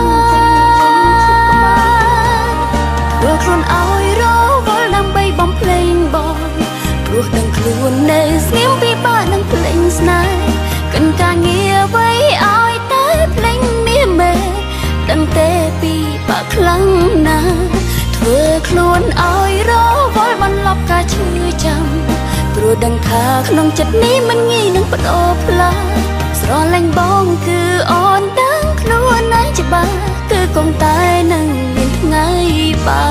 Speaker 1: ព្រោះខ្លួនឲ្យរវល់ដើម្បីបំភ្លេងបងព្រោះដឹងខ្លួននៅស្ងៀមពីបាក់នឹងភ្លេងស្នេហ៍កិនការងារអ្វីឲ្យតែភ្លេងមាសមេដឹងទេពីបាក់ខ្លាំងណាស់ធ្វើខ្លួនឲ្យរវល់បន្លប់ការឈឺចាំព្រោះដឹងថាក្នុងចិត្តនេះមិនងាយនឹងបដូរផ្លាស់ស្រឡាញ់បងគឺអូនដឹងខ្លួនឯងច្បាស់គឺគង់តែនឹងមានថ្ងៃបើ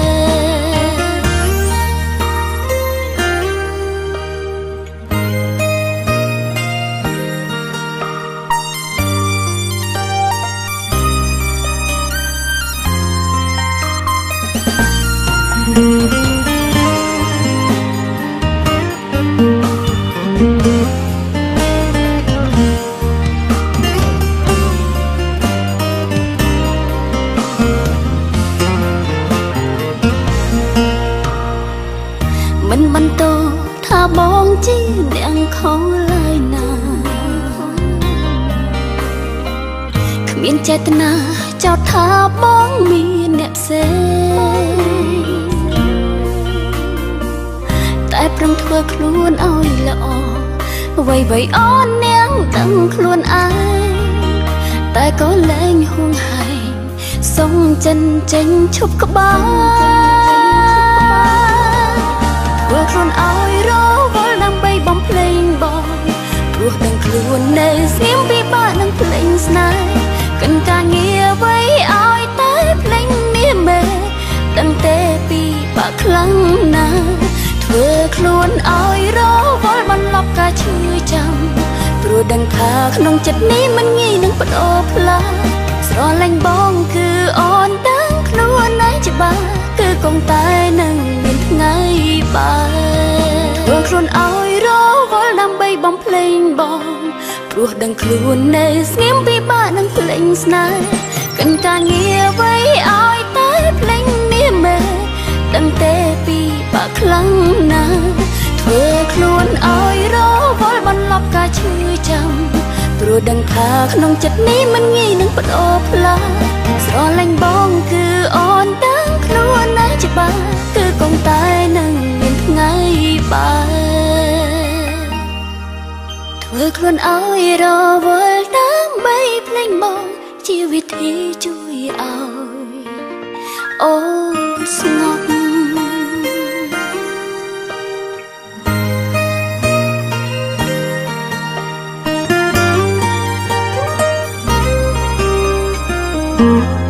Speaker 1: មិនបន្តថាបងជាអ្នកខុសឡើយណាគ្មានចេតនាចោទថាបងមានអ្នកផ្សេងតែប្រឹងធ្វើខ្លួនឲ្យល្អអ្វីៗអូននាងដឹងខ្លួនឯងតែក៏លែងហួងហែងសុំចិនចេញឈប់ក្បាលធ្វើខ្លួនឲ្យរវល់ដើម្បីបំភ្លេងបងព្រោះដឹងខ្លួននៅស្ងៀមពិបាកនឹងភ្លេងស្នេហ៍កិនការងារអ្វីឲ្យតែភ្លេងនេះមេដឹងទេពីបាក់ខ្លាំងណាស់ធ្វើខ្លួនឲ្យរវល់បន្លប់ការឈឺចាំព្រោះដឹងថាក្នុងចិត្តនេះមិនងាយនឹងបដូរផ្លាស់ស្រឡាញ់បងគឺអូនដឹងខ្លួនឯងច្បាស់គឺគង់តែនឹងមានថ្ងៃបើធ្វើខ្លួនឲ្យរវល់ដើម្បីបំភ្លេងបងព្រោះដឹងខ្លួននៅស្ងៀមពិបាកនឹងភ្លេងស្នេហ៍កិនការងារអ្វីឲ្យតែភ្លេងនេះមេដឹងទេពីបាក់ខ្លាំងណាស់ធ្វើខ្លួនឲ្យរវល់បន្លប់ការឈឺចាំព្រោះដឹងថាក្នុងចិត្តនេះមិនងាយនឹងបដូរផ្លាស់ស្រឡាញ់បងគឺអូនដឹងខ្លួនឯងច្បាស់គឺគង់តែនឹងមានថ្ងៃបើធ្វើខ្លួនឲ្យរវល់ដើម្បីភ្លេងបងជាវិធីជួយឲ្យអូនស្ងប់
Speaker 2: Mm-hmm.